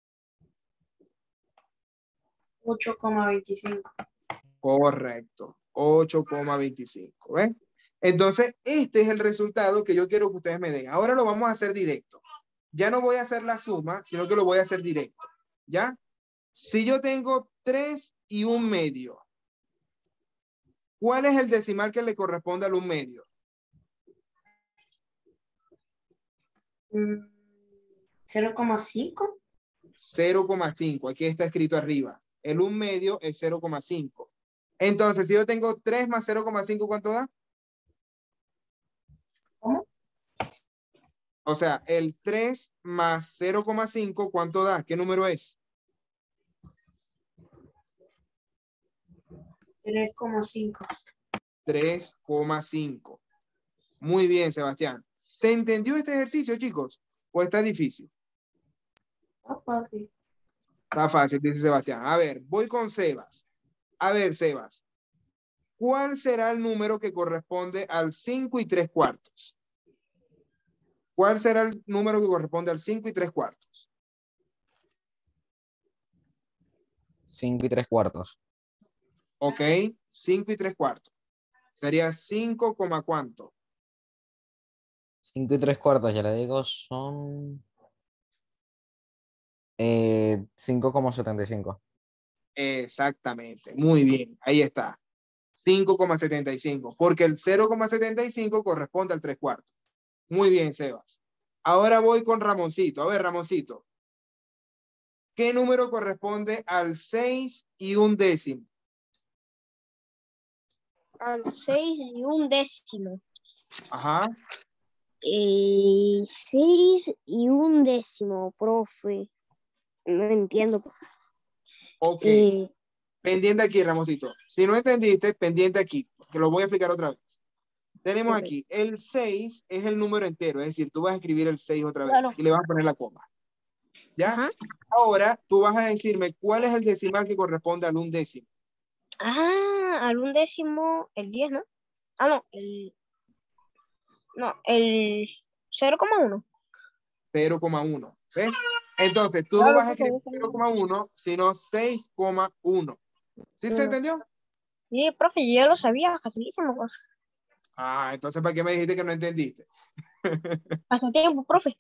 8,25. Correcto. 8,25. ¿Ves? Entonces, este es el resultado que yo quiero que ustedes me den. Ahora lo vamos a hacer directo. Ya no voy a hacer la suma, sino que lo voy a hacer directo. ¿Ya? Si yo tengo 3 y 1/2, ¿cuál es el decimal que le corresponde al 1/2? 0,5. 0,5. Aquí está escrito arriba. El 1/2 es 0,5. Entonces, si yo tengo 3 más 0,5, ¿cuánto da? ¿Cómo? O sea, el 3 más 0,5, ¿cuánto da? ¿Qué número es? 3,5. 3,5. Muy bien, Sebastián. ¿Se entendió este ejercicio, chicos? ¿O está difícil? Está fácil. Está fácil, dice Sebastián. A ver, voy con Sebas. A ver, Sebas, ¿cuál será el número que corresponde al 5 y 3/4? ¿Cuál será el número que corresponde al 5 y 3/4? 5 y 3/4. Ok, 5 y 3/4. Sería 5, ¿cuánto? 5 y 3/4, ya le digo, son 5,75. Exactamente, muy bien, ahí está. 5,75, porque el 0,75 corresponde al 3/4. Muy bien, Sebas. Ahora voy con Ramoncito. A ver, Ramoncito, ¿qué número corresponde al 6 y 1/10? Al 6 y 1/10. Ajá, 6 y 1/10, profe. No entiendo. ok. Eh, Pendiente aquí, Ramoncito. Si no entendiste, pendiente aquí, que lo voy a explicar otra vez. Tenemos ok. aquí, el 6 es el número entero, es decir, tú vas a escribir el 6 otra vez Claro. y le vas a poner la coma. ¿Ya? Ajá. Ahora tú vas a decirme cuál es el decimal que corresponde al 1/10. Al 1/10, el 10, ¿no? Ah, no, el 0,1. 0,1. ¿Ves? Entonces, tú no Claro, vas a profe, escribir eso no. 0,1, sino 6,1. ¿Sí se entendió? Sí, profe, yo ya lo sabía, facilísimo, profe. Ah, entonces, ¿para qué me dijiste que no entendiste? Pasatiempo, profe.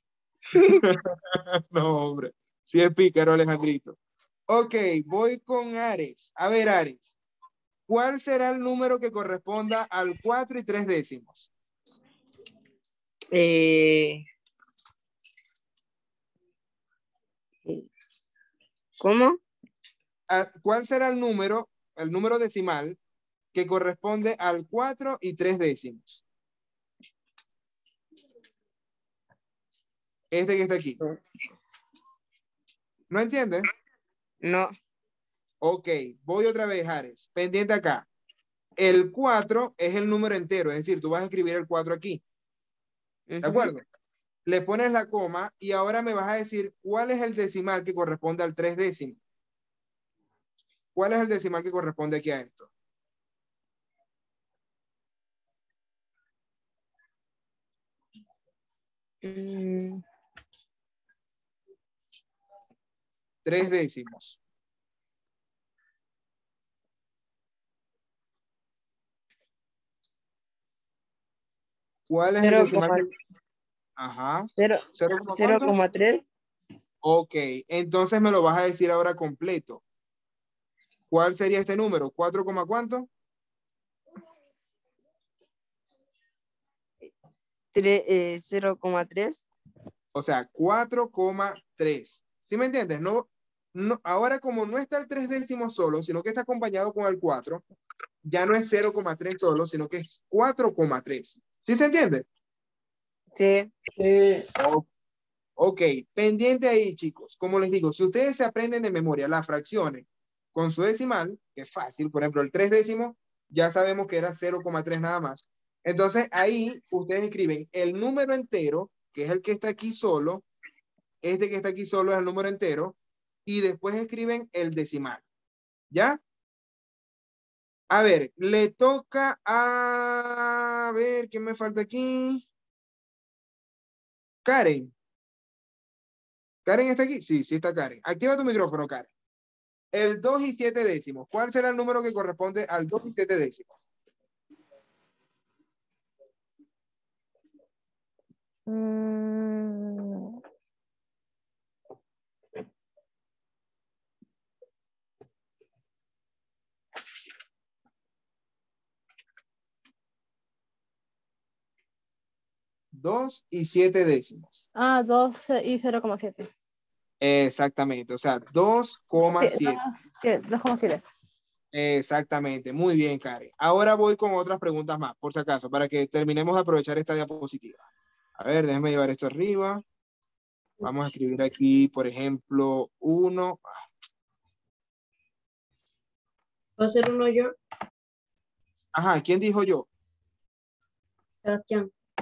No, hombre. Sí es pícaro, Alejandrito. Ok, voy con Ares. A ver, Ares, ¿cuál será el número que corresponda al 4 y 3/10? Eh, ¿Cómo? ¿Cuál será el número decimal que corresponde al 4 y 3/10? Este que está aquí. ¿No entiendes? No. Ok, voy otra vez, Ares. Pendiente acá. El 4 es el número entero, es decir, tú vas a escribir el 4 aquí. ¿De Ujú. acuerdo? Le pones la coma y ahora me vas a decir cuál es el decimal que corresponde al 3/10. ¿Cuál es el decimal que corresponde aquí a esto? Mm, 3/10. ¿Cuál es el decimal que... Ajá. Cero- ¿Cero coma cuánto? 0,3. Ok, entonces me lo vas a decir ahora completo. ¿Cuál sería este número? ¿4, cuánto? 0,3. O sea, 4,3. ¿Sí me entiendes? No, no, ahora como no está el 3/10 solo, sino que está acompañado con el 4, ya no es 0,3 solo, sino que es 4,3. ¿Sí se entiende? Sí. Ok, pendiente ahí, chicos. Como les digo, si ustedes se aprenden de memoria las fracciones con su decimal, que es fácil, por ejemplo, el 3/10, ya sabemos que era 0,3 nada más. Entonces ahí ustedes escriben el número entero, que es el que está aquí solo, este que está aquí solo es el número entero, y después escriben el decimal. ¿Ya? A ver, le toca a ver, ¿qué me falta aquí? Karen. ¿Karen está aquí? Sí, sí está Karen. Activa tu micrófono, Karen. El 2 y 7/10. ¿Cuál será el número que corresponde al 2 y 7/10? Mm, 2 y 7/10. 12 y 0,7. Exactamente, o sea, 2,7. 2,7. Exactamente, muy bien, Karen. Ahora voy con otras preguntas más, por si acaso, para que terminemos de aprovechar esta diapositiva. A ver, déjame llevar esto arriba. Vamos a escribir aquí, por ejemplo, 1. ¿Va a ser uno yo, Ajá, ¿quién dijo yo? Sebastián?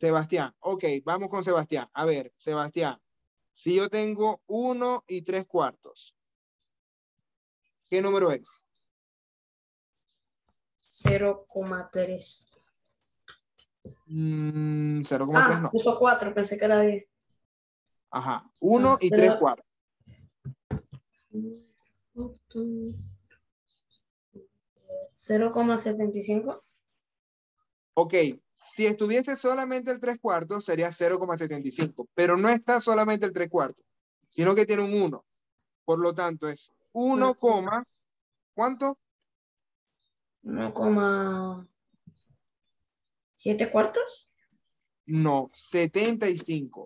Sebastián. Ok, vamos con Sebastián. A ver, Sebastián. Si yo tengo 1 y 3/4, ¿qué número es? 0,3. 0,3 no. Puso 4, pensé que era 10. Ajá. 1 y 3/4. 0,75. Ok, si estuviese solamente el 3/4 sería 0,75, pero no está solamente el 3/4, sino que tiene un 1. Por lo tanto, es 1, ¿cuánto? 1,7 cuartos. No, 75.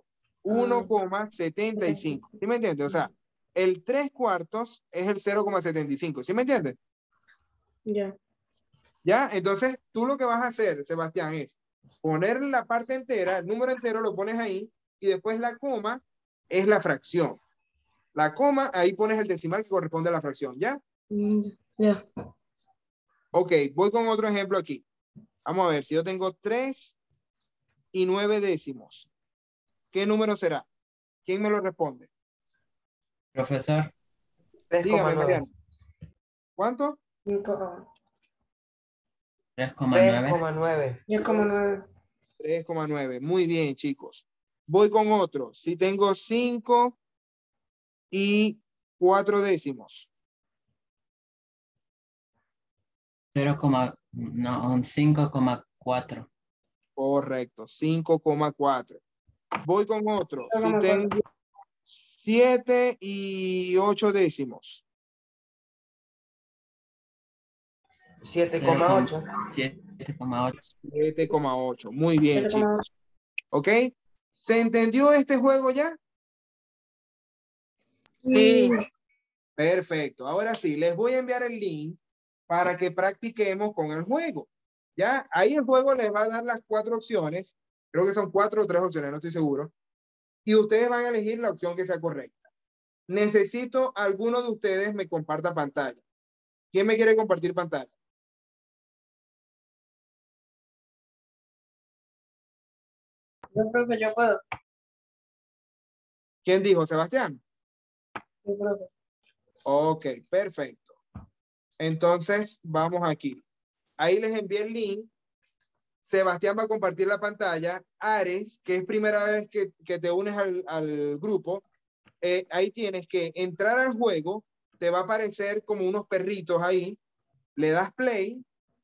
1,75. ¿Sí me entiendes? O sea, el 3/4 es el 0,75. ¿Sí me entiendes? Ya. ¿Ya? Entonces, tú lo que vas a hacer, Sebastián, es poner la parte entera, el número entero lo pones ahí, y después la coma es la fracción. La coma, ahí pones el decimal que corresponde a la fracción, ¿ya? Ya. Ok, voy con otro ejemplo aquí. Vamos a ver, si yo tengo 3 y 9 décimos, ¿qué número será? ¿Quién me lo responde? Profesor, Dígame, 3,9. Mariano. ¿Cuánto? 3,9. 3,9. 10,9. 3,9. Muy bien, chicos. Voy con otro. Si tengo 5 y 4 décimos. 5,4. Correcto, 5,4. Voy con otro. Si 0,4. tengo 7 y 8 décimos. 7,8. 7,8. 7,8. Muy bien, 7,8. chicos. ¿Ok? ¿Se entendió este juego ya? Sí. Perfecto. Ahora sí, les voy a enviar el link para que practiquemos con el juego. ¿Ya? Ahí el juego les va a dar las 4 opciones. Creo que son 4 o 3 opciones, no estoy seguro. Y ustedes van a elegir la opción que sea correcta. Necesito alguno de ustedes me comparta pantalla. ¿Quién me quiere compartir pantalla? Yo creo que yo puedo. ¿Quién dijo? ¿Sebastián? Yo creo que. Ok, perfecto. Entonces, vamos aquí. Ahí les envié el link. Sebastián va a compartir la pantalla. Ares, que es primera vez que te unes al grupo, ahí tienes que entrar al juego. Te va a aparecer como unos perritos ahí. Le das play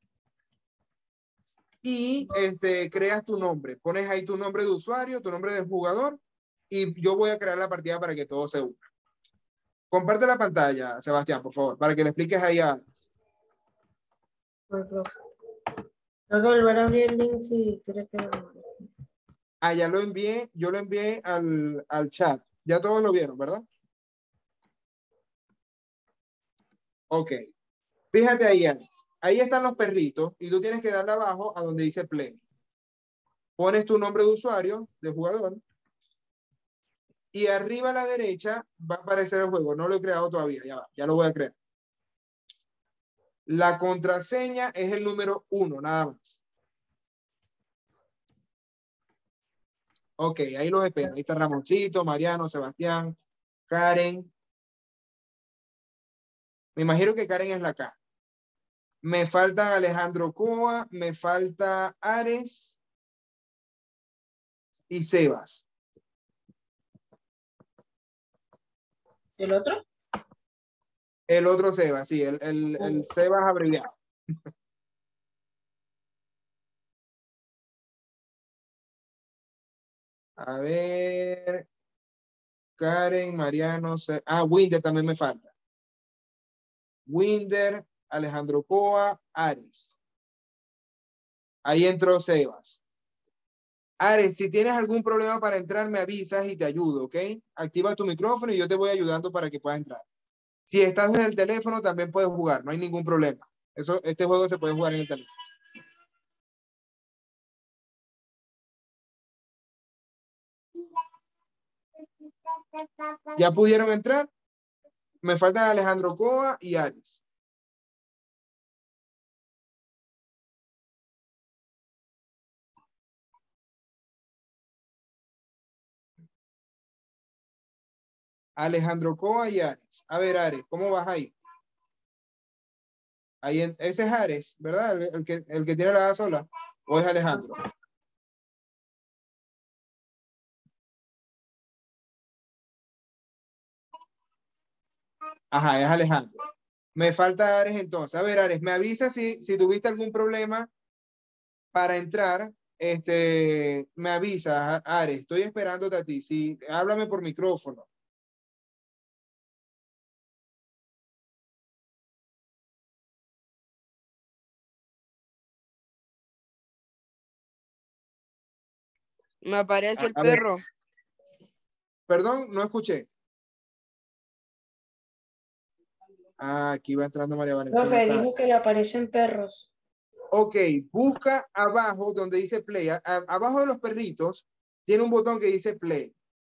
y creas tu nombre. Pones ahí tu nombre de usuario, tu nombre de jugador, y yo voy a crear la partida para que todos se unan. Comparte la pantalla, Sebastián, por favor, para que le expliques ahí a Alex. Pues, profe. Tengo que volver a abrir el link si quieres que lo. Ya lo envié, yo lo envié al chat. Ya todos lo vieron, ¿verdad? Ok. Fíjate ahí, Alex. Ahí están los perritos y tú tienes que darle abajo a donde dice play. Pones tu nombre de usuario, de jugador, y arriba a la derecha va a aparecer el juego. No lo he creado todavía, ya va, ya lo voy a crear. La contraseña es el número 1, nada más. Ok, ahí los espero. Ahí está Ramoncito, Mariano, Sebastián, Karen. Me imagino que Karen es la K. Me falta Alejandro Coa, me falta Ares y Sebas. ¿El otro? El otro Sebas, sí, el Sebas abreviado. A ver, Karen, Mariano, Winder también me falta. Winder, Alejandro Coa, Ares. Ahí entró Sebas. Ares, si tienes algún problema para entrar, me avisas y te ayudo, ¿ok? Activa tu micrófono y yo te voy ayudando para que puedas entrar. Si estás en el teléfono, también puedes jugar, no hay ningún problema. Este juego se puede jugar en el teléfono. ¿Ya pudieron entrar? Me faltan Alejandro Coa y Ares. Alejandro Coa y Ares. A ver, Ares, ¿cómo vas ahí? Ese es Ares, ¿verdad? El que tiene la A sola. ¿O es Alejandro? Ajá, es Alejandro. Me falta Ares entonces. A ver, Ares, me avisa si tuviste algún problema para entrar. Me avisa, Ares. Estoy esperándote a ti. Sí, háblame por micrófono. Me aparece el A ver. perro. Perdón, no escuché. Ah, aquí va entrando María Valentina. Profe, dijo que le aparecen perros. Ok, busca abajo donde dice play. Abajo de los perritos tiene un botón que dice play.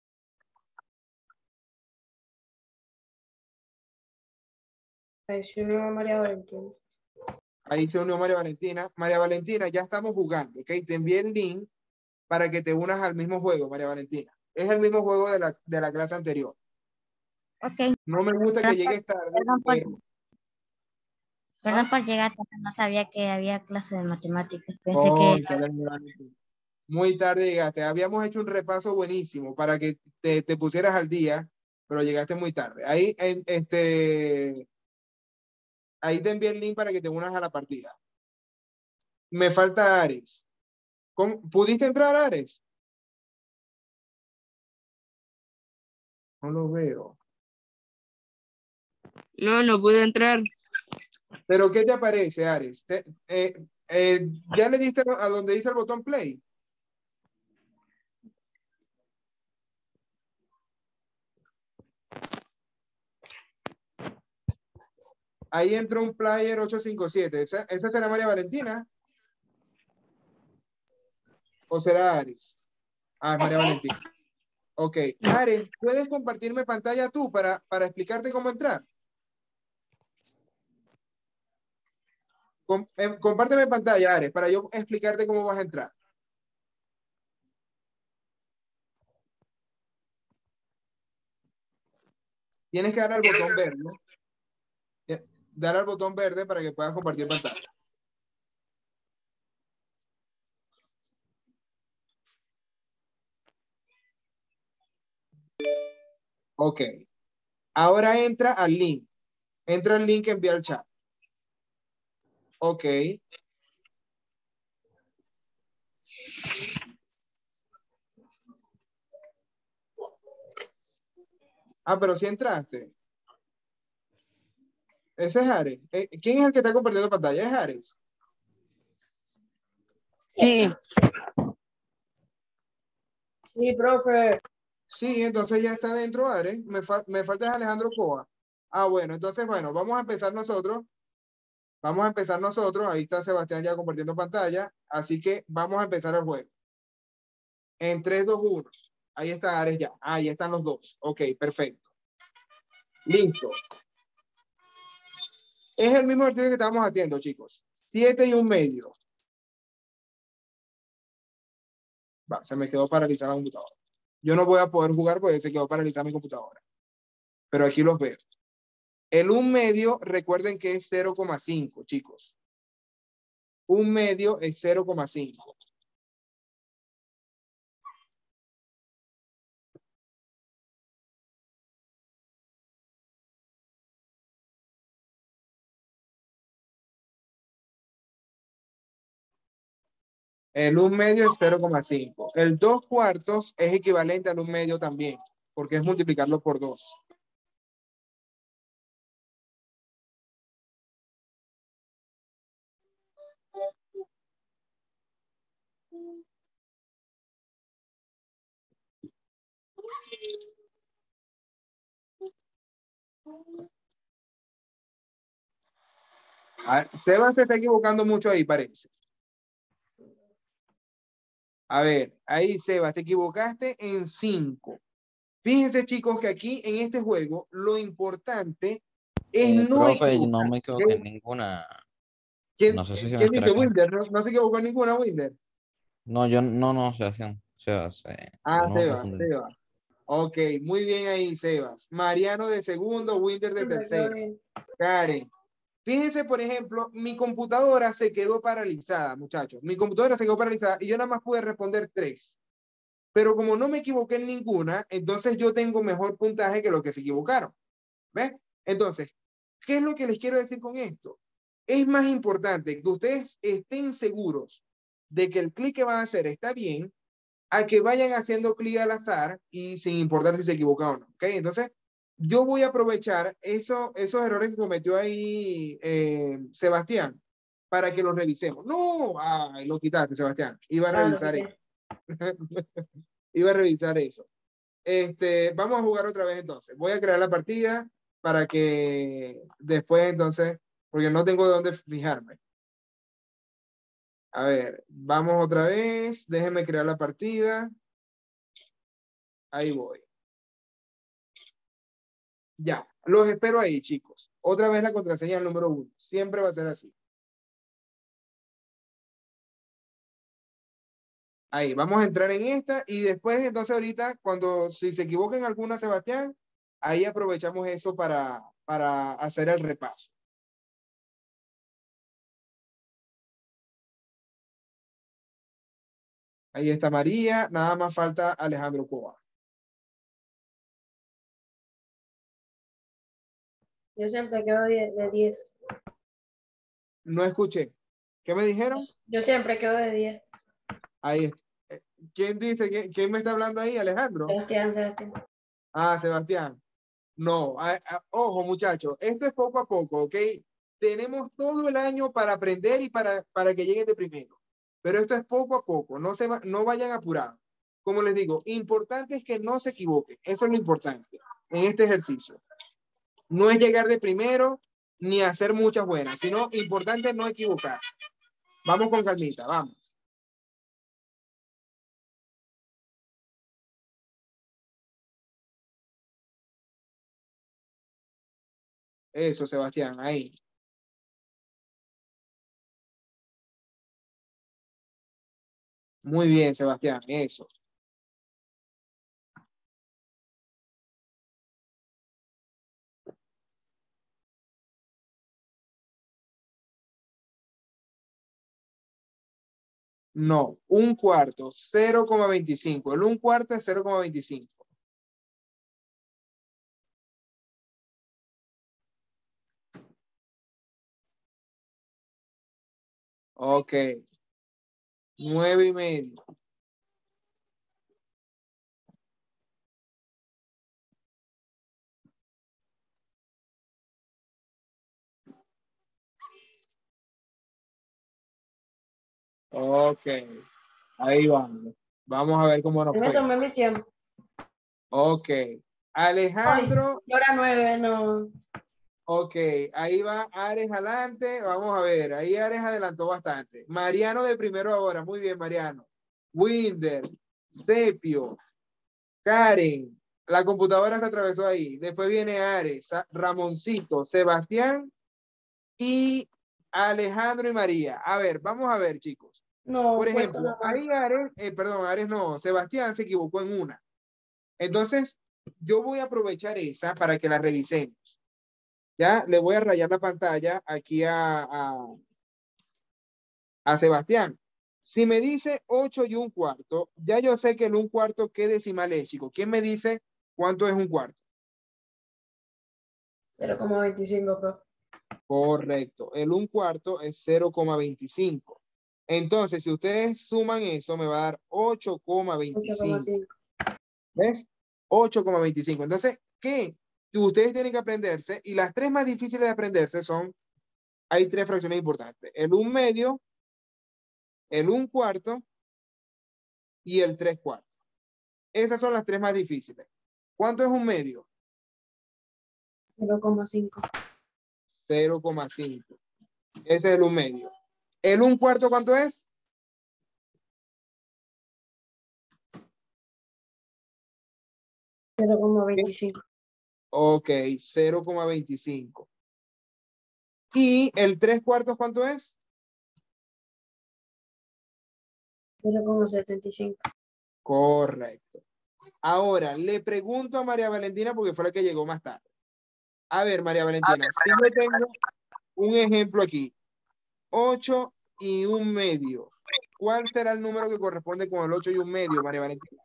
Ahí se unió María Valentina. Ahí se unió María Valentina. María Valentina, ya estamos jugando, ¿ok? Te envié el link para que te unas al mismo juego, María Valentina. Es el mismo juego de la clase anterior. Ok, No me gusta que llegues tarde, perdón pero... perdón por llegar tarde, no sabía que había clase de matemáticas. Pensé que Cónchale, María Valentina. Muy tarde llegaste. Habíamos hecho un repaso buenísimo para que te pusieras al día, pero llegaste muy tarde. Ahí te envié el link para que te unas a la partida. Me falta Ares. ¿Pudiste entrar, Ares? No lo veo. No, no pude entrar. ¿Pero qué te aparece, Ares? ¿Ya le diste a donde dice el botón play? Ahí entró un player 857. ¿Esa será María Valentina? ¿O será Ares? Ah, es María Valentina. Ok. Ares, ¿puedes compartirme pantalla tú para explicarte cómo entrar? Compárteme pantalla, Ares, para yo explicarte cómo vas a entrar. Tienes que darle al botón verde. Dar al botón verde para que puedas compartir pantalla. Ok. Ahora entra al link. Entra al link que envía al chat. Ok. Ah, pero si entraste. Ese es Ares. ¿Quién es el que está compartiendo pantalla? ¿Es Ares? Sí. Sí, profe. Sí, entonces ya está dentro, Ares. Me falta es Alejandro Coa. Ah, bueno, entonces, bueno, vamos a empezar nosotros. Vamos a empezar nosotros. Ahí está Sebastián ya compartiendo pantalla. Así que vamos a empezar el juego. En 3, 2, 1. Ahí está Ares ya. Ahí están los dos. Ok, perfecto. Listo. Es el mismo ejercicio que estamos haciendo, chicos. 7 y 1/2. Va, se me quedó paralizada la computadora. Yo no voy a poder jugar porque se quedó paralizada mi computadora. Pero aquí los veo. El 1/2, recuerden que es 0,5, chicos. 1/2 es 0,5. El 1/2 es 0,5. El 2/4 es equivalente al 1/2 también, porque es multiplicarlo por 2. Seba se está equivocando mucho ahí, parece. A ver, ahí Seba, te equivocaste en 5. Fíjense, chicos, que aquí en este juego lo importante es no Profe, yo no equivocar. me equivoqué en ninguna. ¿Quién, No sé si se me quién estará dice acá. Wilder? ¿No se equivocó ninguna, Wilder? No, yo no, Sebastián. Ah, Yo no me Seba, confundí. Seba. Ok, muy bien ahí, Sebas. Mariano de segundo, Winder de Siempre quedó tercero. bien. Karen. Fíjense, por ejemplo, mi computadora se quedó paralizada, muchachos. Mi computadora se quedó paralizada y yo nada más pude responder 3. Pero como no me equivoqué en ninguna, entonces yo tengo mejor puntaje que los que se equivocaron. ¿Ves? Entonces, ¿qué es lo que les quiero decir con esto? Es más importante que ustedes estén seguros de que el clic que van a hacer está bien, a que vayan haciendo clic al azar y sin importar si se equivoca o no. ¿Ok? Entonces, yo voy a aprovechar esos errores que cometió ahí Sebastián para que los revisemos. No, ay, lo quitaste, Sebastián. Iba a Ah, lo revisar eso. quité. Iba a revisar eso. Vamos a jugar otra vez entonces. Voy a crear la partida para que después entonces, porque no tengo de dónde fijarme. A ver, vamos otra vez. Déjenme crear la partida. Ahí voy. Ya, los espero ahí, chicos. Otra vez la contraseña número 1. Siempre va a ser así. Ahí, vamos a entrar en esta y después entonces ahorita, si se equivoca en alguna, Sebastián, ahí aprovechamos eso para hacer el repaso. Ahí está María, nada más falta Alejandro Coa. Yo siempre quedo de 10. No escuché. ¿Qué me dijeron? Yo siempre quedo de 10. Ahí está. ¿Quién dice? ¿Quién me está hablando ahí? ¿Alejandro? Sebastián. Ah, Sebastián. No, ojo muchachos, esto es poco a poco, ¿ok? Tenemos todo el año para aprender y para que lleguen de primero. Pero esto es poco a poco, no vayan apurados. Como les digo, importante es que no se equivoquen. Eso es lo importante en este ejercicio. No es llegar de primero ni hacer muchas buenas, sino importante no equivocarse. Vamos con calmita, vamos. Eso, Sebastián, ahí. Muy bien, Sebastián, eso. No, un cuarto, 0,25. El un cuarto es 0,25. Ok. 9,5. Ok. Ahí vamos. Vamos a ver cómo nos Yo me fue. tomé mi tiempo. Ok. Alejandro. Yo era 9, no. Ok. Ahí va Ares adelante. Vamos a ver. Ahí Ares adelantó bastante. Mariano de primero ahora. Muy bien, Mariano. Winder. Sepio. Karen. La computadora se atravesó ahí. Después viene Ares, Ramoncito, Sebastián y Alejandro y María. A ver, vamos a ver, chicos. No, Por puesto ejemplo, nada más. ahí Ares, perdón, Ares no, Sebastián se equivocó en una. Entonces, yo voy a aprovechar esa para que la revisemos. Ya, le voy a rayar la pantalla aquí a Sebastián. Si me dice 8 1/4, ya yo sé que el 1/4, ¿qué decimal es, chicos? ¿Quién me dice cuánto es 1/4? 0,25, profe. Correcto. El 1/4 es 0,25. Entonces, si ustedes suman eso, me va a dar 8,25. 8,5. ¿Ves? 8,25. Entonces, ¿qué? Ustedes tienen que aprenderse, y las tres más difíciles de aprenderse son, hay tres fracciones importantes: el 1/2, el 1/4 y el 3/4. Esas son las tres más difíciles. ¿Cuánto es 1/2? 0,5. 0,5. Ese es el 1/2. ¿El 1/4 cuánto es? 0,25. Ok, 0,25. ¿Y el 3/4 cuánto es? 0,75. Correcto. Ahora, le pregunto a María Valentina porque fue la que llegó más tarde. A ver, María Valentina, si yo tengo un ejemplo aquí, 8 y un medio, ¿cuál será el número que corresponde con el 8 y un medio, María Valentina?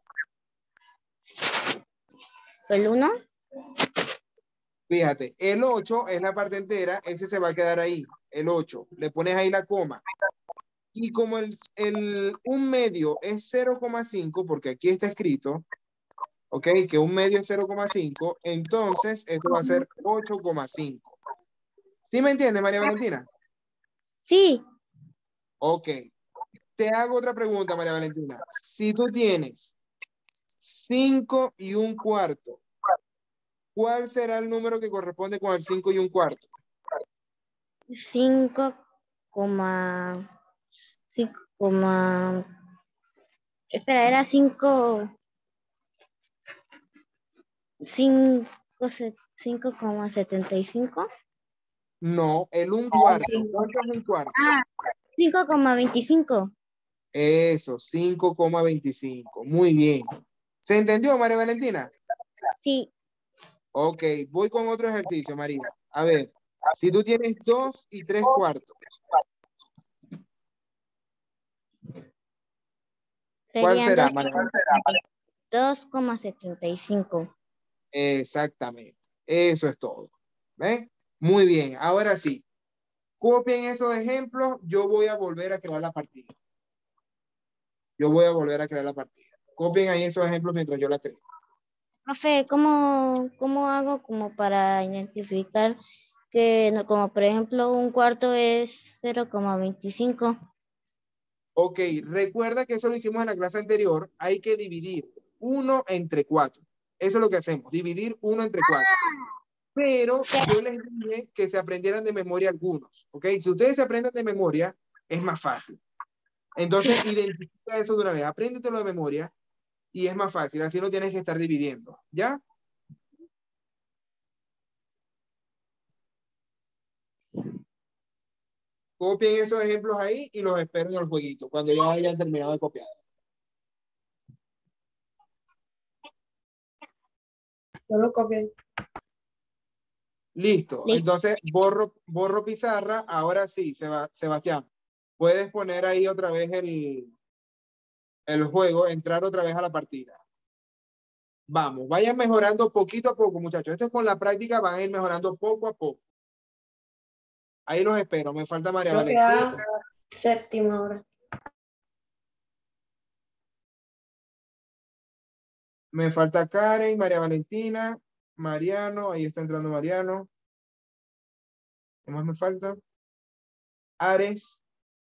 ¿El 1? Fíjate, el 8 es la parte entera, ese se va a quedar ahí, el 8. Le pones ahí la coma. Y como un medio es 0,5, porque aquí está escrito, ¿ok? Que un medio es 0,5, entonces esto va a ser 8,5. ¿Sí me entiendes, María Valentina? Sí. Ok. Te hago otra pregunta, María Valentina. Si tú tienes 5 y un cuarto, ¿cuál será el número que corresponde con el 5 y un cuarto? 5, 5, espera, era 5,75. No, el un No, cuarto. 5. ¿Cuánto es un cuarto? Ah, 5,25. Eso, 5,25. Muy bien. ¿Se entendió, María Valentina? Sí, Ok, voy con otro ejercicio, María. A ver, si tú tienes 2 y 3 cuartos, ¿cuál serían será, María Valentina? 2,75. Exactamente. Eso es todo. ¿Ven? Muy bien. Ahora sí, copien esos ejemplos. Yo voy a volver a crear la partida. Copien ahí esos ejemplos mientras yo la creo. Profe, ¿cómo hago como para identificar que, no, como por ejemplo, un cuarto es 0,25? Ok, recuerda que eso lo hicimos en la clase anterior. Hay que dividir 1 entre 4. Eso es lo que hacemos, dividir 1 entre 4. Pero yo les dije que se aprendieran de memoria algunos. Ok, si ustedes se aprenden de memoria, es más fácil. Entonces, identifica eso de una vez. Apréndetelo de memoria y es más fácil. Así no tienes que estar dividiendo. ¿Ya? Copien esos ejemplos ahí y los espero en el jueguito, cuando ya hayan terminado de copiar. Yo lo copié. Listo. Listo. Entonces, borro pizarra. Ahora sí, Sebastián. Puedes poner ahí otra vez el juego, entrar otra vez a la partida. Vamos, vayan mejorando poquito a poco, muchachos. Esto es con la práctica, van a ir mejorando poco a poco. Ahí los espero. Me falta María Creo que Valentina. ya séptima hora. Me falta Karen, María Valentina, Mariano. Ahí está entrando Mariano. ¿Qué más me falta? Ares.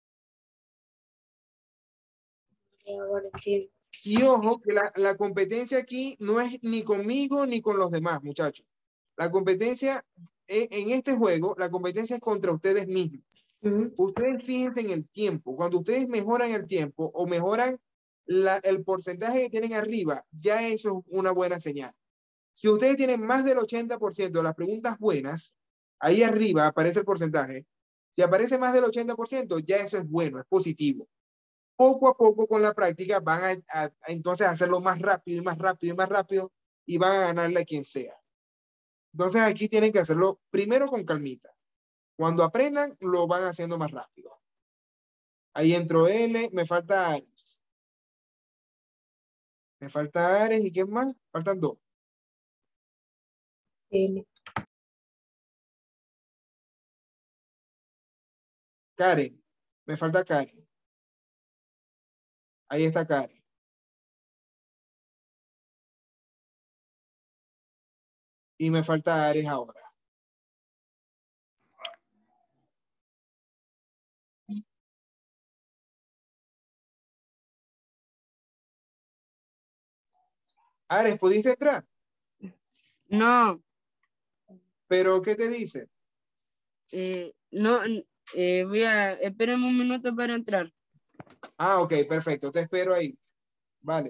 Valentín. Y ojo, que la competencia aquí no es ni conmigo ni con los demás, muchachos. La competencia en este juego, la competencia es contra ustedes mismos. Ustedes fíjense en el tiempo. Cuando ustedes mejoran el tiempo o mejoran el porcentaje que tienen arriba, ya eso es una buena señal. Si ustedes tienen más del 80% de las preguntas buenas, ahí arriba aparece el porcentaje. Si aparece más del 80%, ya eso es bueno, es positivo. Poco a poco con la práctica van a entonces hacerlo más rápido y más rápido y más rápido y van a ganarle a quien sea. Entonces aquí tienen que hacerlo primero con calmita. Cuando aprendan, lo van haciendo más rápido. Ahí entró L, me falta Ares. Me falta Ares y ¿quién más? Faltan dos. L. Karen, me falta Karen. Ahí está Karen. Y me falta Ares ahora. Ares, ¿pudiste entrar? No, ¿Pero qué te dice? no, espérenme un minuto para entrar. Ah, ok, perfecto. Te espero ahí. Vale.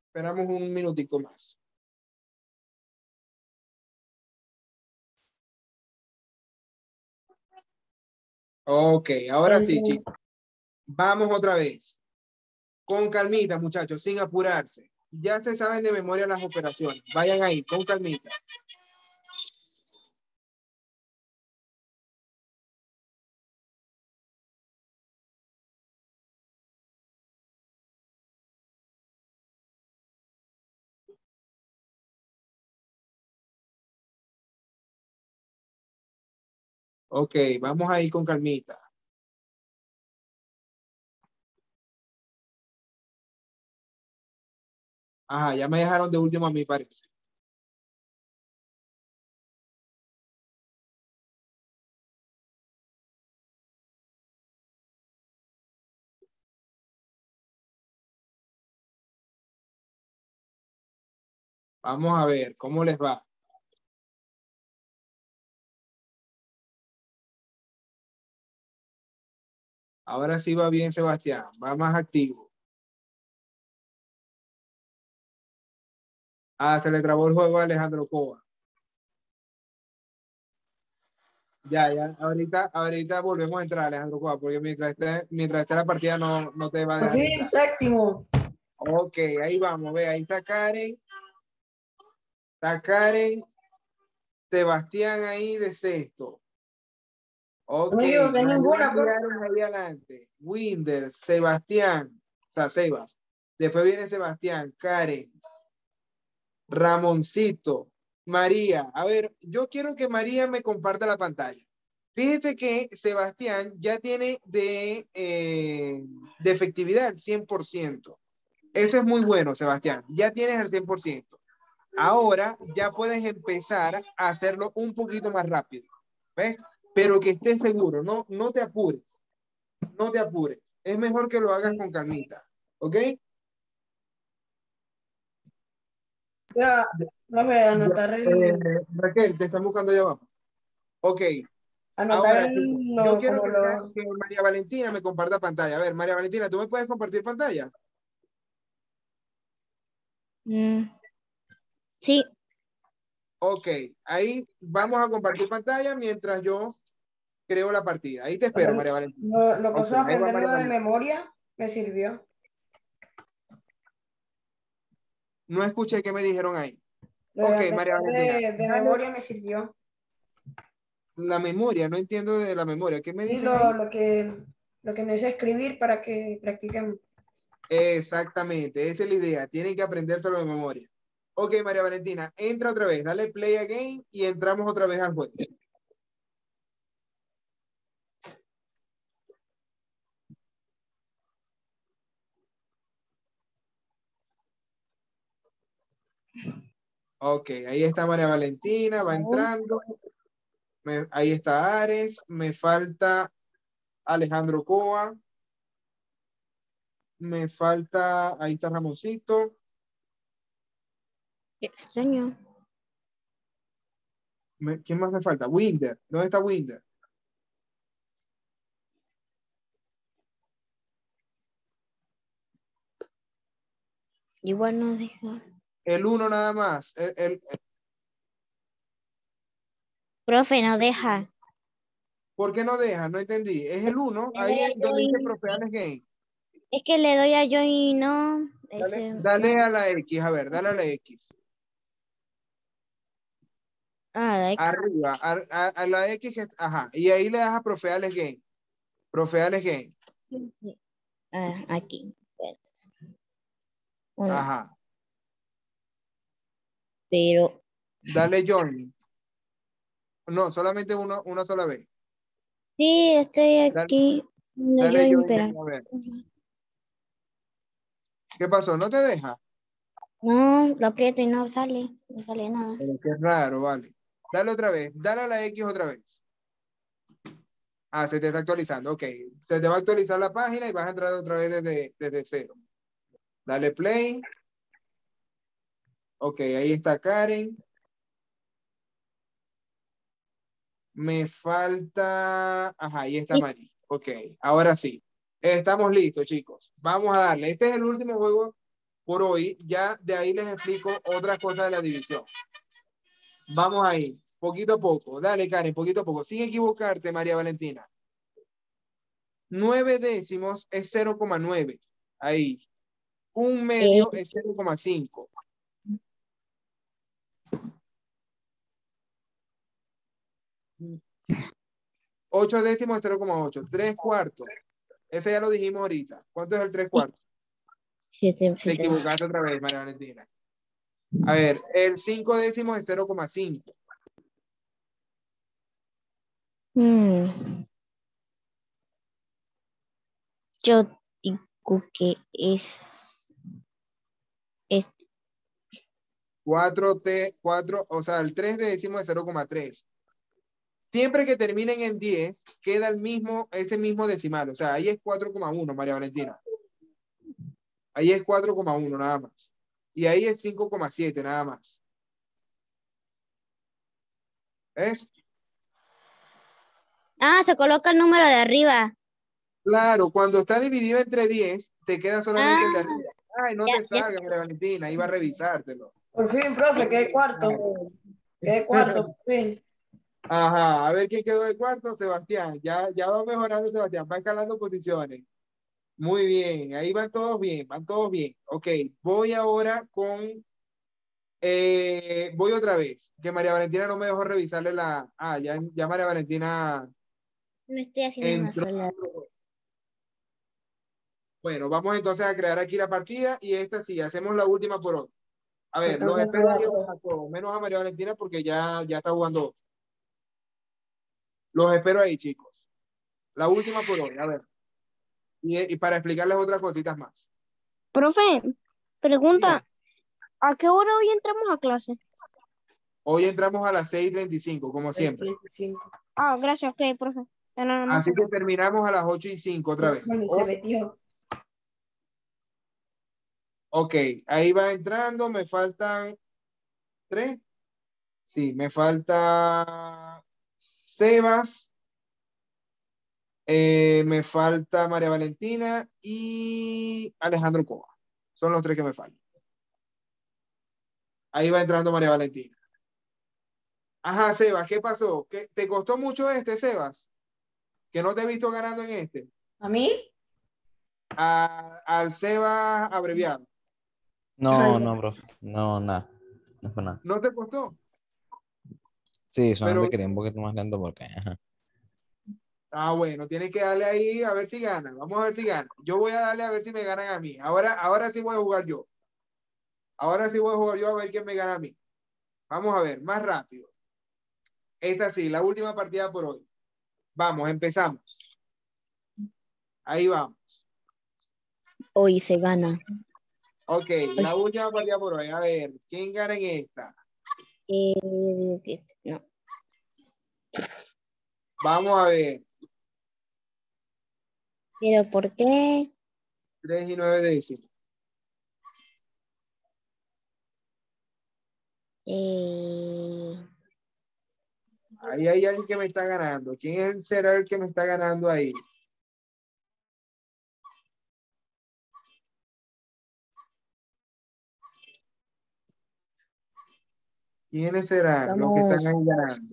Esperamos un minutico más. Ok, ahora sí, chicos. Vamos otra vez. Con calmita, muchachos, sin apurarse. Ya se saben de memoria las operaciones. Vayan ahí, con calmita. Ok, vamos ahí con calmita. Ajá, ya me dejaron de último a mí, parece. Vamos a ver cómo les va. Ahora sí va bien, Sebastián. Va más activo. Ah, se le trabó el juego a Alejandro Coa. Ya. Ahorita volvemos a entrar, Alejandro Coa, porque mientras esté la partida no te va a Por dejar fin, entrar. séptimo. Ok, ahí vamos, ve, ahí está Karen. Está Karen. Sebastián ahí de sexto. Ok, No me equivoqué en nos ninguna, profe. enviaron ahí adelante. Winder, Sebastián, o sea, Sebas. Después viene Sebastián, Karen, Ramoncito, María. A ver, yo quiero que María me comparta la pantalla. Fíjese que Sebastián ya tiene de efectividad el 100%. Eso es muy bueno, Sebastián. Ya tienes el 100%. Ahora ya puedes empezar a hacerlo un poquito más rápido. ¿Ves? Pero que estés seguro, no te apures. No te apures. Es mejor que lo hagas con calmita. ¿Ok? Ya, profe, anotar Raquel, te están buscando allá abajo. Ok. anotar Ahora, chicos, yo lo, quiero como que, lo, que María Valentina me comparta pantalla. A ver, María Valentina, ¿tú me puedes compartir pantalla? Sí, Ok. Ahí vamos a compartir pantalla mientras yo creo la partida. Ahí te espero, María Valentina. lo que Ok, es ahí va aprenderlo María de Valentina. memoria me sirvió. No escuché qué me dijeron ahí. Lo de Ok, María Valentina. aprender de Dale memoria me sirvió. la memoria, no entiendo de la memoria. ¿Qué me Y dicen ahí? lo que no es escribir para que practiquen. Exactamente, esa es la idea. Tienen que aprendérselo de memoria. Ok, María Valentina, entra otra vez, dale play again y entramos otra vez al juego. Ok, ahí está María Valentina, va entrando. Ahí está Ares, me falta Alejandro Coa, me falta, ahí está Ramoncito. qué extraño. ¿Quién más me falta? Winder, ¿dónde está Winder? Igual no deja. El uno nada más. Profe, no deja. ¿Por qué no deja? No entendí. Es el uno, Le doy ahí a donde dice join. Profe Alex Game. Es que le doy a join y no. Dale No. a la X, a ver, dale a la X. Ah, Arriba, a la X, ajá. Y ahí le das a Profe Alex Game. Profe Alex Game. sí. Ah, aquí. Uno. Ajá. Pero Dale join. No, solamente una sola vez. sí, estoy Dale, aquí. No dale join, join pero. ahí, a ver. ¿Qué pasó? ¿No te deja? No, lo aprieto y no sale. No sale nada. Pero qué raro, vale. Dale otra vez. Dale a la X otra vez. Ah, se te está actualizando. Ok. Se te va a actualizar la página y vas a entrar otra vez desde cero. Dale play. Ok, ahí está Karen. Me falta. Ajá, ahí está Sí. Mari. Ok, ahora sí. Estamos listos, chicos. Vamos a darle. Este es el último juego por hoy. Ya de ahí les explico otras cosas de la división. Vamos ahí, poquito a poco. Dale, Karen, poquito a poco. Sin equivocarte, María Valentina. 9 décimos es 0,9. Ahí. Un medio es 0,5. 8 décimos es 0,8. 3 cuartos. Ese ya lo dijimos ahorita. ¿Cuánto es el 3 cuartos? 7, Te equivocaste otra vez, María Valentina. A ver, el 5 décimos es 0,5. Yo digo que es este. 4, o sea, el 3 décimos es 0,3. Siempre que terminen en 10, queda ese mismo decimal. O sea, ahí es 4,1, María Valentina. Ahí es 4,1 nada más. Y ahí es 5,7 nada más. ¿Ves? Ah, se coloca el número de arriba. Claro, cuando está dividido entre 10, te queda solamente el de Ah, arriba. Ay, no ya, te ya. salga, María Valentina, iba a revisártelo. Por fin, profe, quedé cuarto. Quedé cuarto, por fin. Ajá, a ver quién quedó de cuarto, Sebastián. Ya va mejorando, Sebastián, va escalando posiciones. Muy bien, ahí van todos bien, van todos bien. Ok, voy ahora con, voy otra vez, que María Valentina no me dejó revisarle ya María Valentina Me estoy haciendo una entró. sola. Bueno, vamos entonces a crear aquí la partida y esta sí, hacemos la última por hoy. A ver, los Entonces, espero ahí a todos, menos a María Valentina porque ya está jugando. Los espero ahí, chicos. La última por hoy, a ver. Y para explicarles otras cositas más. Profe, Diga, pregunta, ¿a qué hora hoy entramos a clase? hoy entramos a las 6:35, como siempre. 35. Ah, gracias, ok, profe. Ya nada más. Así que terminamos a las 8:05 otra vez. Se metió. Ok, ahí va entrando, me faltan 3. Sí, me falta Sebas, me falta María Valentina y Alejandro Cova. Son los 3 que me faltan. Ahí va entrando María Valentina. Ajá, Sebas, ¿qué pasó? ¿Te costó mucho Sebas? Que no te he visto ganando en este. ¿A mí? Al Sebas abreviado. No, no, profe. No, nada. No es por nada. ¿No te costó? Sí, solamente Pero, quería un poquito más lento porque, ajá. bueno, tienes que darle ahí a ver si ganan. Vamos a ver si ganan. Yo voy a darle a ver si me ganan a mí. Ahora sí voy a jugar yo. Ahora sí voy a jugar yo a ver quién me gana a mí. Vamos a ver, más rápido. Esta sí, la última partida por hoy. Vamos, empezamos. Ahí vamos. Hoy se gana. Ok, la última partida por hoy. A ver, ¿quién gana en esta? No. Vamos a ver. ¿Pero por qué? 3 y 9 décimos. Ahí hay alguien que me está ganando. ¿Quién será el que me está ganando ahí? ¿Quiénes serán los que están ahí ganando?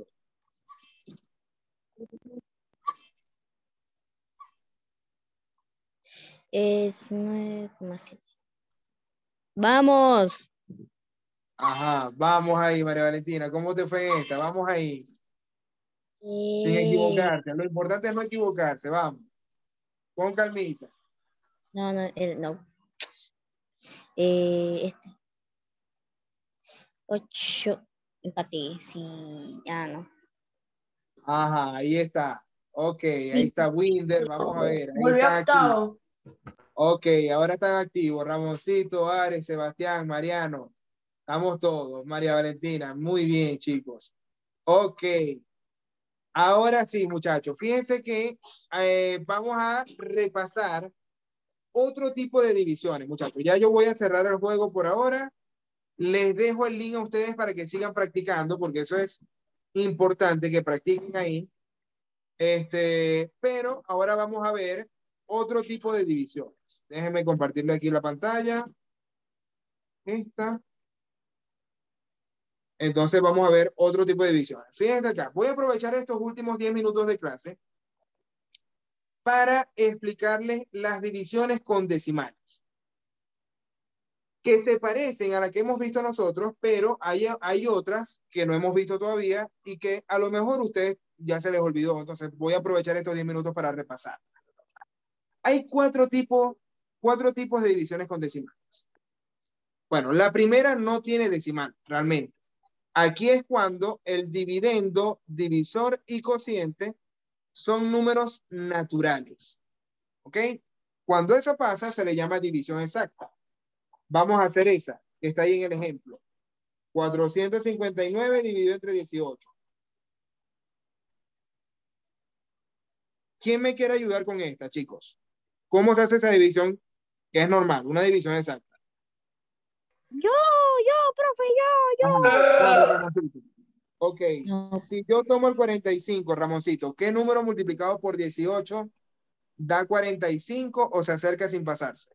Es 9,7. ¡Vamos! Ajá, vamos ahí, María Valentina. ¿Cómo te fue en esta? Vamos ahí. Sin equivocarse. Lo importante es no equivocarse. Vamos. Con calmita. No, no. 8. Empate. Sí, ya no. Ajá, ahí está. Ok, ahí está Winder. Vamos a ver. Ahí Volvió están activos. octavo. Ok, ahora están activos. Ramoncito, Ares, Sebastián, Mariano. Estamos todos. María Valentina. Muy bien, chicos. Ok. Ahora sí, muchachos. Fíjense que vamos a repasar otro tipo de divisiones, muchachos. Ya yo voy a cerrar el juego por ahora. Les dejo el link a ustedes para que sigan practicando, porque eso es importante que practiquen ahí. Pero ahora vamos a ver otro tipo de divisiones. Déjenme compartirle aquí la pantalla. esta. Entonces vamos a ver otro tipo de divisiones. Fíjense acá, voy a aprovechar estos últimos 10 minutos de clase para explicarles las divisiones con decimales, que se parecen a la que hemos visto nosotros, pero hay otras que no hemos visto todavía y que a lo mejor ustedes ya se les olvidó. Entonces voy a aprovechar estos 10 minutos para repasar. Hay cuatro tipos de divisiones con decimales. Bueno, la primera no tiene decimal, realmente. Aquí es cuando el dividendo, divisor y cociente son números naturales. ¿Ok? Cuando eso pasa, se le llama división exacta. Vamos a hacer esa, que está ahí en el ejemplo. 459 dividido entre 18. ¿Quién me quiere ayudar con esta, chicos? ¿Cómo se hace esa división? Que es normal, una división exacta. Yo, profe, yo. Vamos, Ramoncito. Ok, No. si yo tomo el 45, Ramoncito, ¿qué número multiplicado por 18 da 45 o se acerca sin pasarse?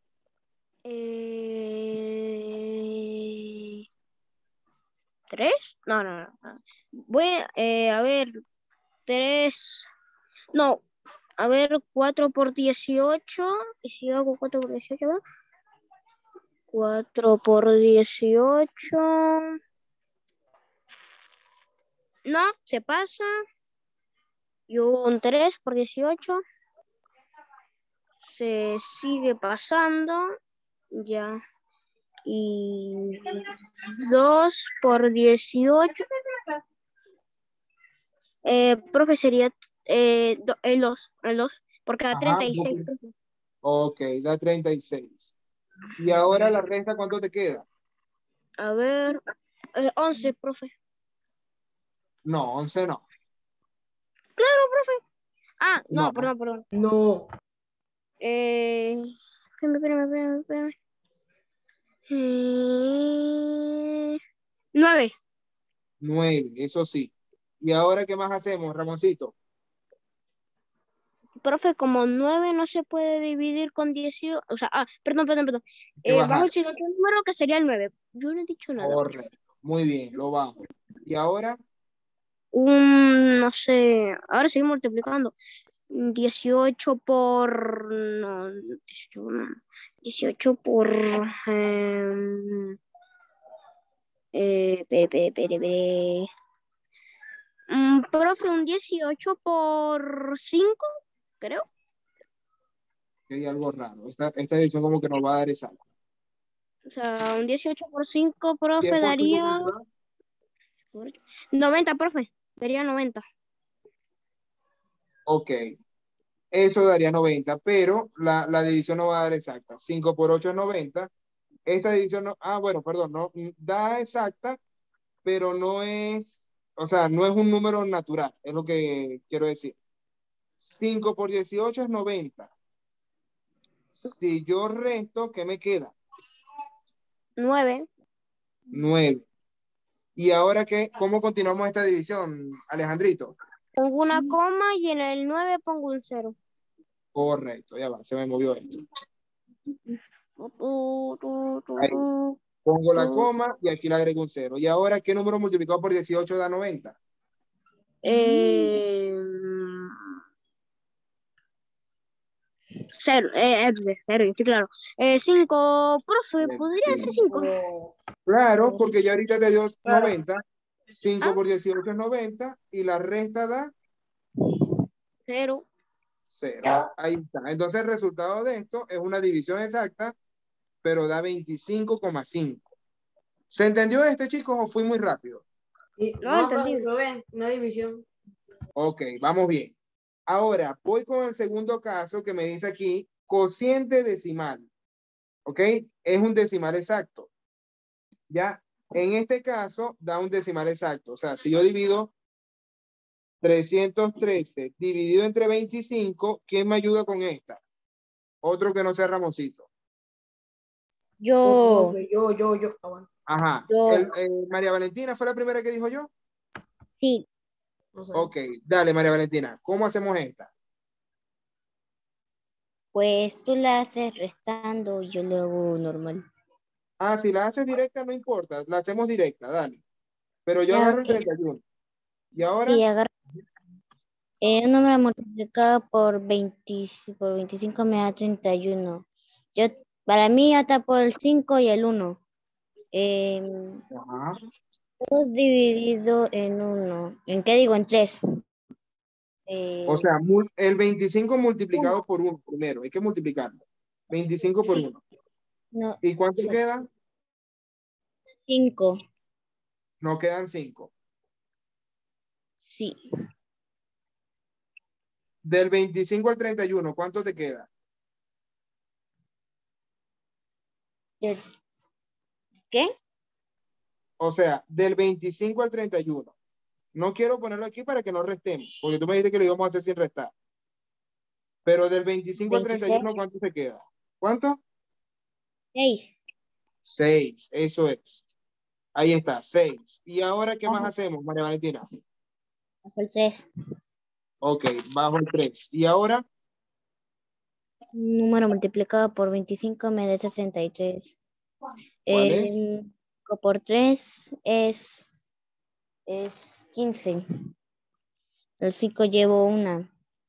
3. No. Voy a ver, 3. No, a ver, 4 por 18. Y si hago 4 por 18, ¿va? 4 por 18. No, se pasa. Y un 3 por 18. Se sigue pasando. Ya. Y 2 por 18. Profe, sería el 2, porque da Ajá, 36. ok, da 36. Y ahora la resta, ¿cuánto te queda? A ver, 11, profe. No, 11 no. Claro, profe. Ah, no, No. perdón. No. Espérame. 9. 9, eso sí. ¿Y ahora qué más hacemos, Ramoncito? Profe, como 9 no se puede dividir con 18. O sea, perdón. Que Bajo bajar. el siguiente número que sería el 9. Yo no he dicho nada. Correcto. Muy bien, lo bajo. ¿Y ahora? No sé, ahora seguimos multiplicando. 18 por... No, 18 por... Pere. Profe, un 18 por 5, creo. Hay algo raro. Esta edición como que nos va a dar esa. O sea, un 18 por 5, profe, 10 por 5, daría 90, profe. Daría 90. ok. Eso daría 90, pero la división no va a dar exacta. 5 por 8 es 90. Esta división no, bueno, perdón, no da exacta, pero no es, o sea, no es un número natural, es lo que quiero decir. 5 por 18 es 90. Si yo resto, ¿qué me queda? 9. 9. ¿Y ahora qué? ¿Cómo continuamos esta división, Alejandrito? Pongo una coma y en el 9 pongo un 0. Correcto, ya va, se me movió esto. Ahí. Pongo la coma y aquí le agrego un 0. ¿Y ahora qué número multiplicado por 18 da 90? 0, estoy claro. 5, profe, podría ser 5. Claro, porque ya ahorita te dio Claro. 90. 5 por 18 es 90 y la resta da 0. 0. Ahí está. Entonces el resultado de esto es una división exacta, pero da 25,5. ¿Se entendió chicos, o fui muy rápido? No, entendí. profe, Rubén, una división. Ok, vamos bien. Ahora, voy con el segundo caso que me dice aquí, cociente decimal. ¿Ok? Es un decimal exacto. ¿Ya? En este caso, da un decimal exacto. O sea, si yo divido 313 dividido entre 25, ¿quién me ayuda con esta? Otro que no sea Ramoncito. Yo, Profe, yo. Bueno, Ajá. yo, María Valentina fue la primera que dijo yo. sí, no sé. Ok, dale María Valentina. ¿Cómo hacemos esta? pues tú la haces restando y yo le hago normal. Ah, si la haces directa no importa, la hacemos directa, dale. Pero yo Ya, agarro el ok. 31. Y ahora, Sí, agarro. Un número multiplicado por 20, por 25 me da 31. Yo, para mí ya está por el 5 y el 1. ajá, 2 dividido en 1. ¿En qué digo? En 3. o sea, el 25 multiplicado por 1 primero, hay que multiplicarlo. 25 por 1. No, ¿Y cuánto queda? 5. No quedan 5. Sí. Del 25 al 31, ¿cuánto te queda? ¿Qué? O sea, del 25 al 31. No quiero ponerlo aquí para que no restemos, porque tú me dijiste que lo íbamos a hacer sin restar. Pero del 25 al 26. 31, ¿cuánto te queda? ¿Cuánto? 6. 6, eso es. Ahí está, 6. ¿Y ahora qué más hacemos, María Valentina? Bajo el 3. Ok, bajo el 3. ¿Y ahora? Un número multiplicado por 25 me da 63. ¿Cuál es? 5 por 3 es 15. El 5 llevo 1.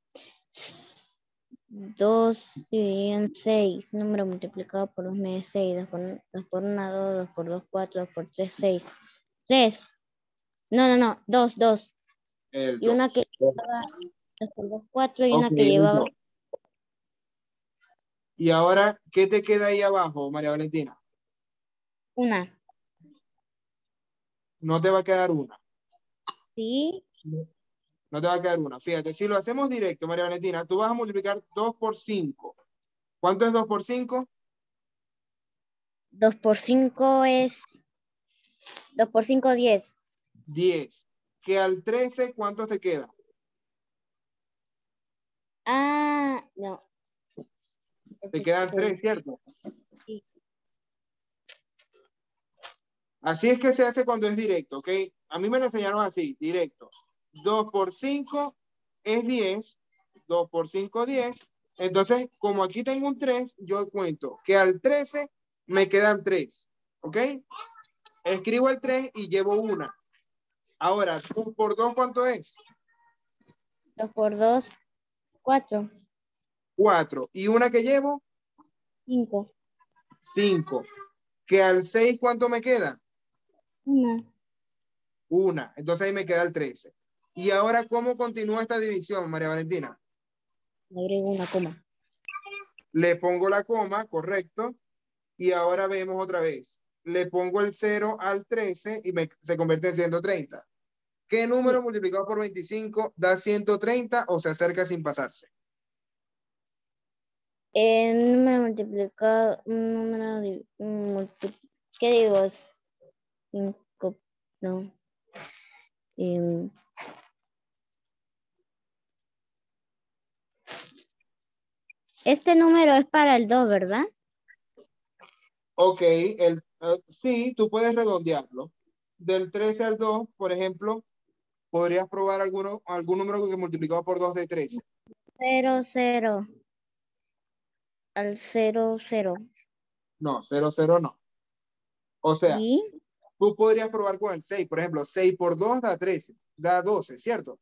2 dividido en 6. Número multiplicado por 2 me da 6. 2 por 1, 2. 2 por 2, 4. 2 por 3, 6. 3. No. 2, 2. El Y una que 2. llevaba 2 por 2, 4. Y Ok, una que el llevaba 2. ¿Y ahora qué te queda ahí abajo, María Valentina? 1. No te va a quedar una. Sí. No te va a quedar una. Fíjate, si lo hacemos directo, María Valentina, tú vas a multiplicar 2 por 5. ¿Cuánto es 2 por 5? 2 por 5 es 2 por 5, 10. 10. Que al 13, ¿cuánto te queda? Ah, no. Te quedan 3, ¿cierto? Sí. Así es que se hace cuando es directo, ¿ok? A mí me lo enseñaron así, directo. 2 por 5 es 10. 2 por 5, 10. Entonces, como aquí tengo un 3, yo cuento que al 13 me quedan 3, ¿ok? Escribo el 3 y llevo una. Ahora, 2 por 2, ¿cuánto es? 2 por 2, 4. 4. ¿Y una que llevo? 5. 5. Que al 6, ¿cuánto me queda? 1. Una. Entonces ahí me queda el 13. ¿Y ahora cómo continúa esta división, María Valentina? Le agrego una coma. Le pongo la coma, correcto. Y ahora vemos otra vez. Le pongo el 0 al 13 y se convierte en 130. ¿Qué número multiplicado por 25 da 130 o se acerca sin pasarse? Número multiplicado, ¿qué digo? 5, no. Este número es para el 2, ¿verdad? Ok, sí, tú puedes redondearlo. Del 13 al 2, por ejemplo, podrías probar algún número que multiplicado por 2 de 13. 0, 0. Al 0, 0. No, 0, 0 no. O sea, ¿Sí? tú podrías probar con el 6. Por ejemplo, 6 por 2 da 13, da 12, ¿cierto?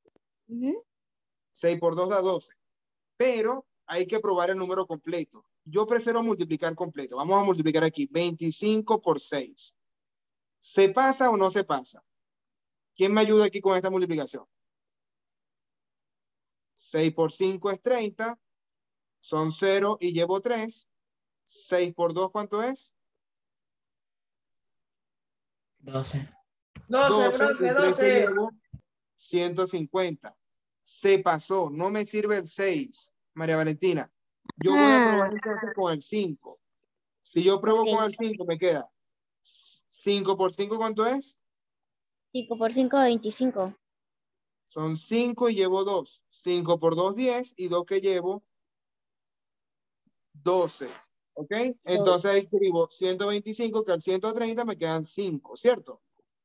6 por 2 da 12. Pero hay que probar el número completo. Yo prefiero multiplicar completo. Vamos a multiplicar aquí 25 por 6. ¿Se pasa o no se pasa? ¿Quién me ayuda aquí con esta multiplicación? 6 por 5 es 30. Son 0 y llevo 3. 6 por 2, ¿cuánto es? 12. 12, 12. profe, El 13 12. llevo 150. Se pasó. No me sirve el 6, María Valentina. Yo voy a probar entonces con el 5. Si yo pruebo con el 5, me queda 5 por 5, ¿cuánto es? 5 por 5, 25. Son 5 y llevo 2. 5 por 2, 10. Y 2 que llevo, 12. ¿Ok? Entonces ahí escribo 125, que al 130 me quedan 5, ¿cierto?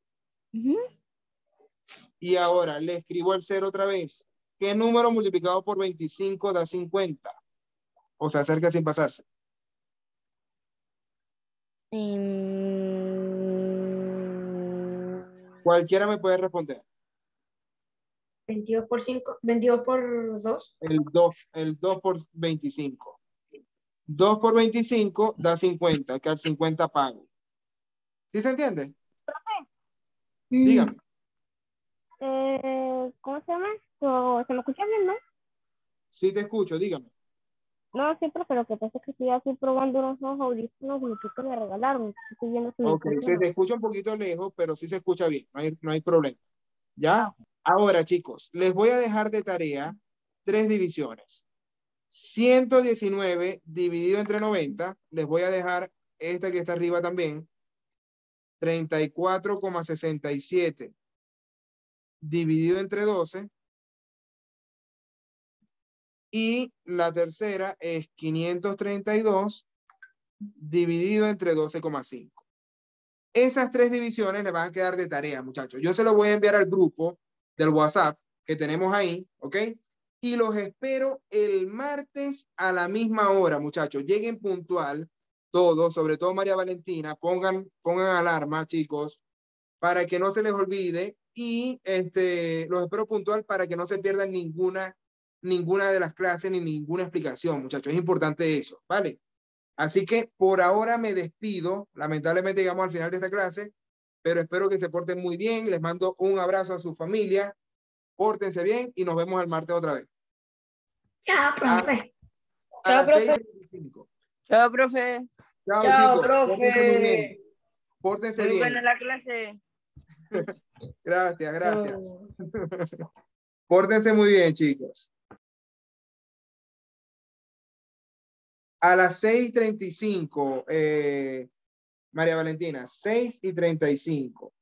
Y ahora le escribo el 0 otra vez. ¿Qué número multiplicado por 25 da 50? O se acerca sin pasarse. Cualquiera me puede responder. 22 por 5, 22 por 2. El 2 por 25. 2 por 25 da 50, que al 50 pago. ¿Sí se entiende? Dígame. ¿Cómo se llama esto? ¿Se me escucha bien, no? Sí te escucho, dígame. No, sí, profe, lo que pasa es que estoy aquí probando unos nuevos audífonos y me quito de regalarme. Estoy viendo si me Ok, se funcionan. te escucha un poquito lejos, pero sí se escucha bien, no hay problema. ¿Ya? Ah. Ahora, chicos, les voy a dejar de tarea 3 divisiones. 119 dividido entre 90, les voy a dejar esta que está arriba también, 34,67 dividido entre 12, y la tercera es 532 dividido entre 12,5. Esas 3 divisiones le van a quedar de tarea, muchachos. Yo se lo voy a enviar al grupo del WhatsApp que tenemos ahí, ¿ok? Y los espero el martes a la misma hora, muchachos. Lleguen puntual todos, sobre todo María Valentina. Pongan alarma, chicos, para que no se les olvide. Y los espero puntual para que no se pierdan ninguna de las clases ni ninguna explicación, muchachos. Es importante eso, ¿vale? Así que por ahora me despido. Lamentablemente llegamos al final de esta clase, pero espero que se porten muy bien. Les mando un abrazo a su familia. Pórtense bien y nos vemos el martes otra vez. Chao, profe. A las 6:25. Chao, profe. Chao, Chao, chicos. Pórtense muy bien. profe. Pórtense Muy bien. buena la clase. Gracias. Chao. Pórtense muy bien, chicos. A las 6:35, María Valentina, 6:35.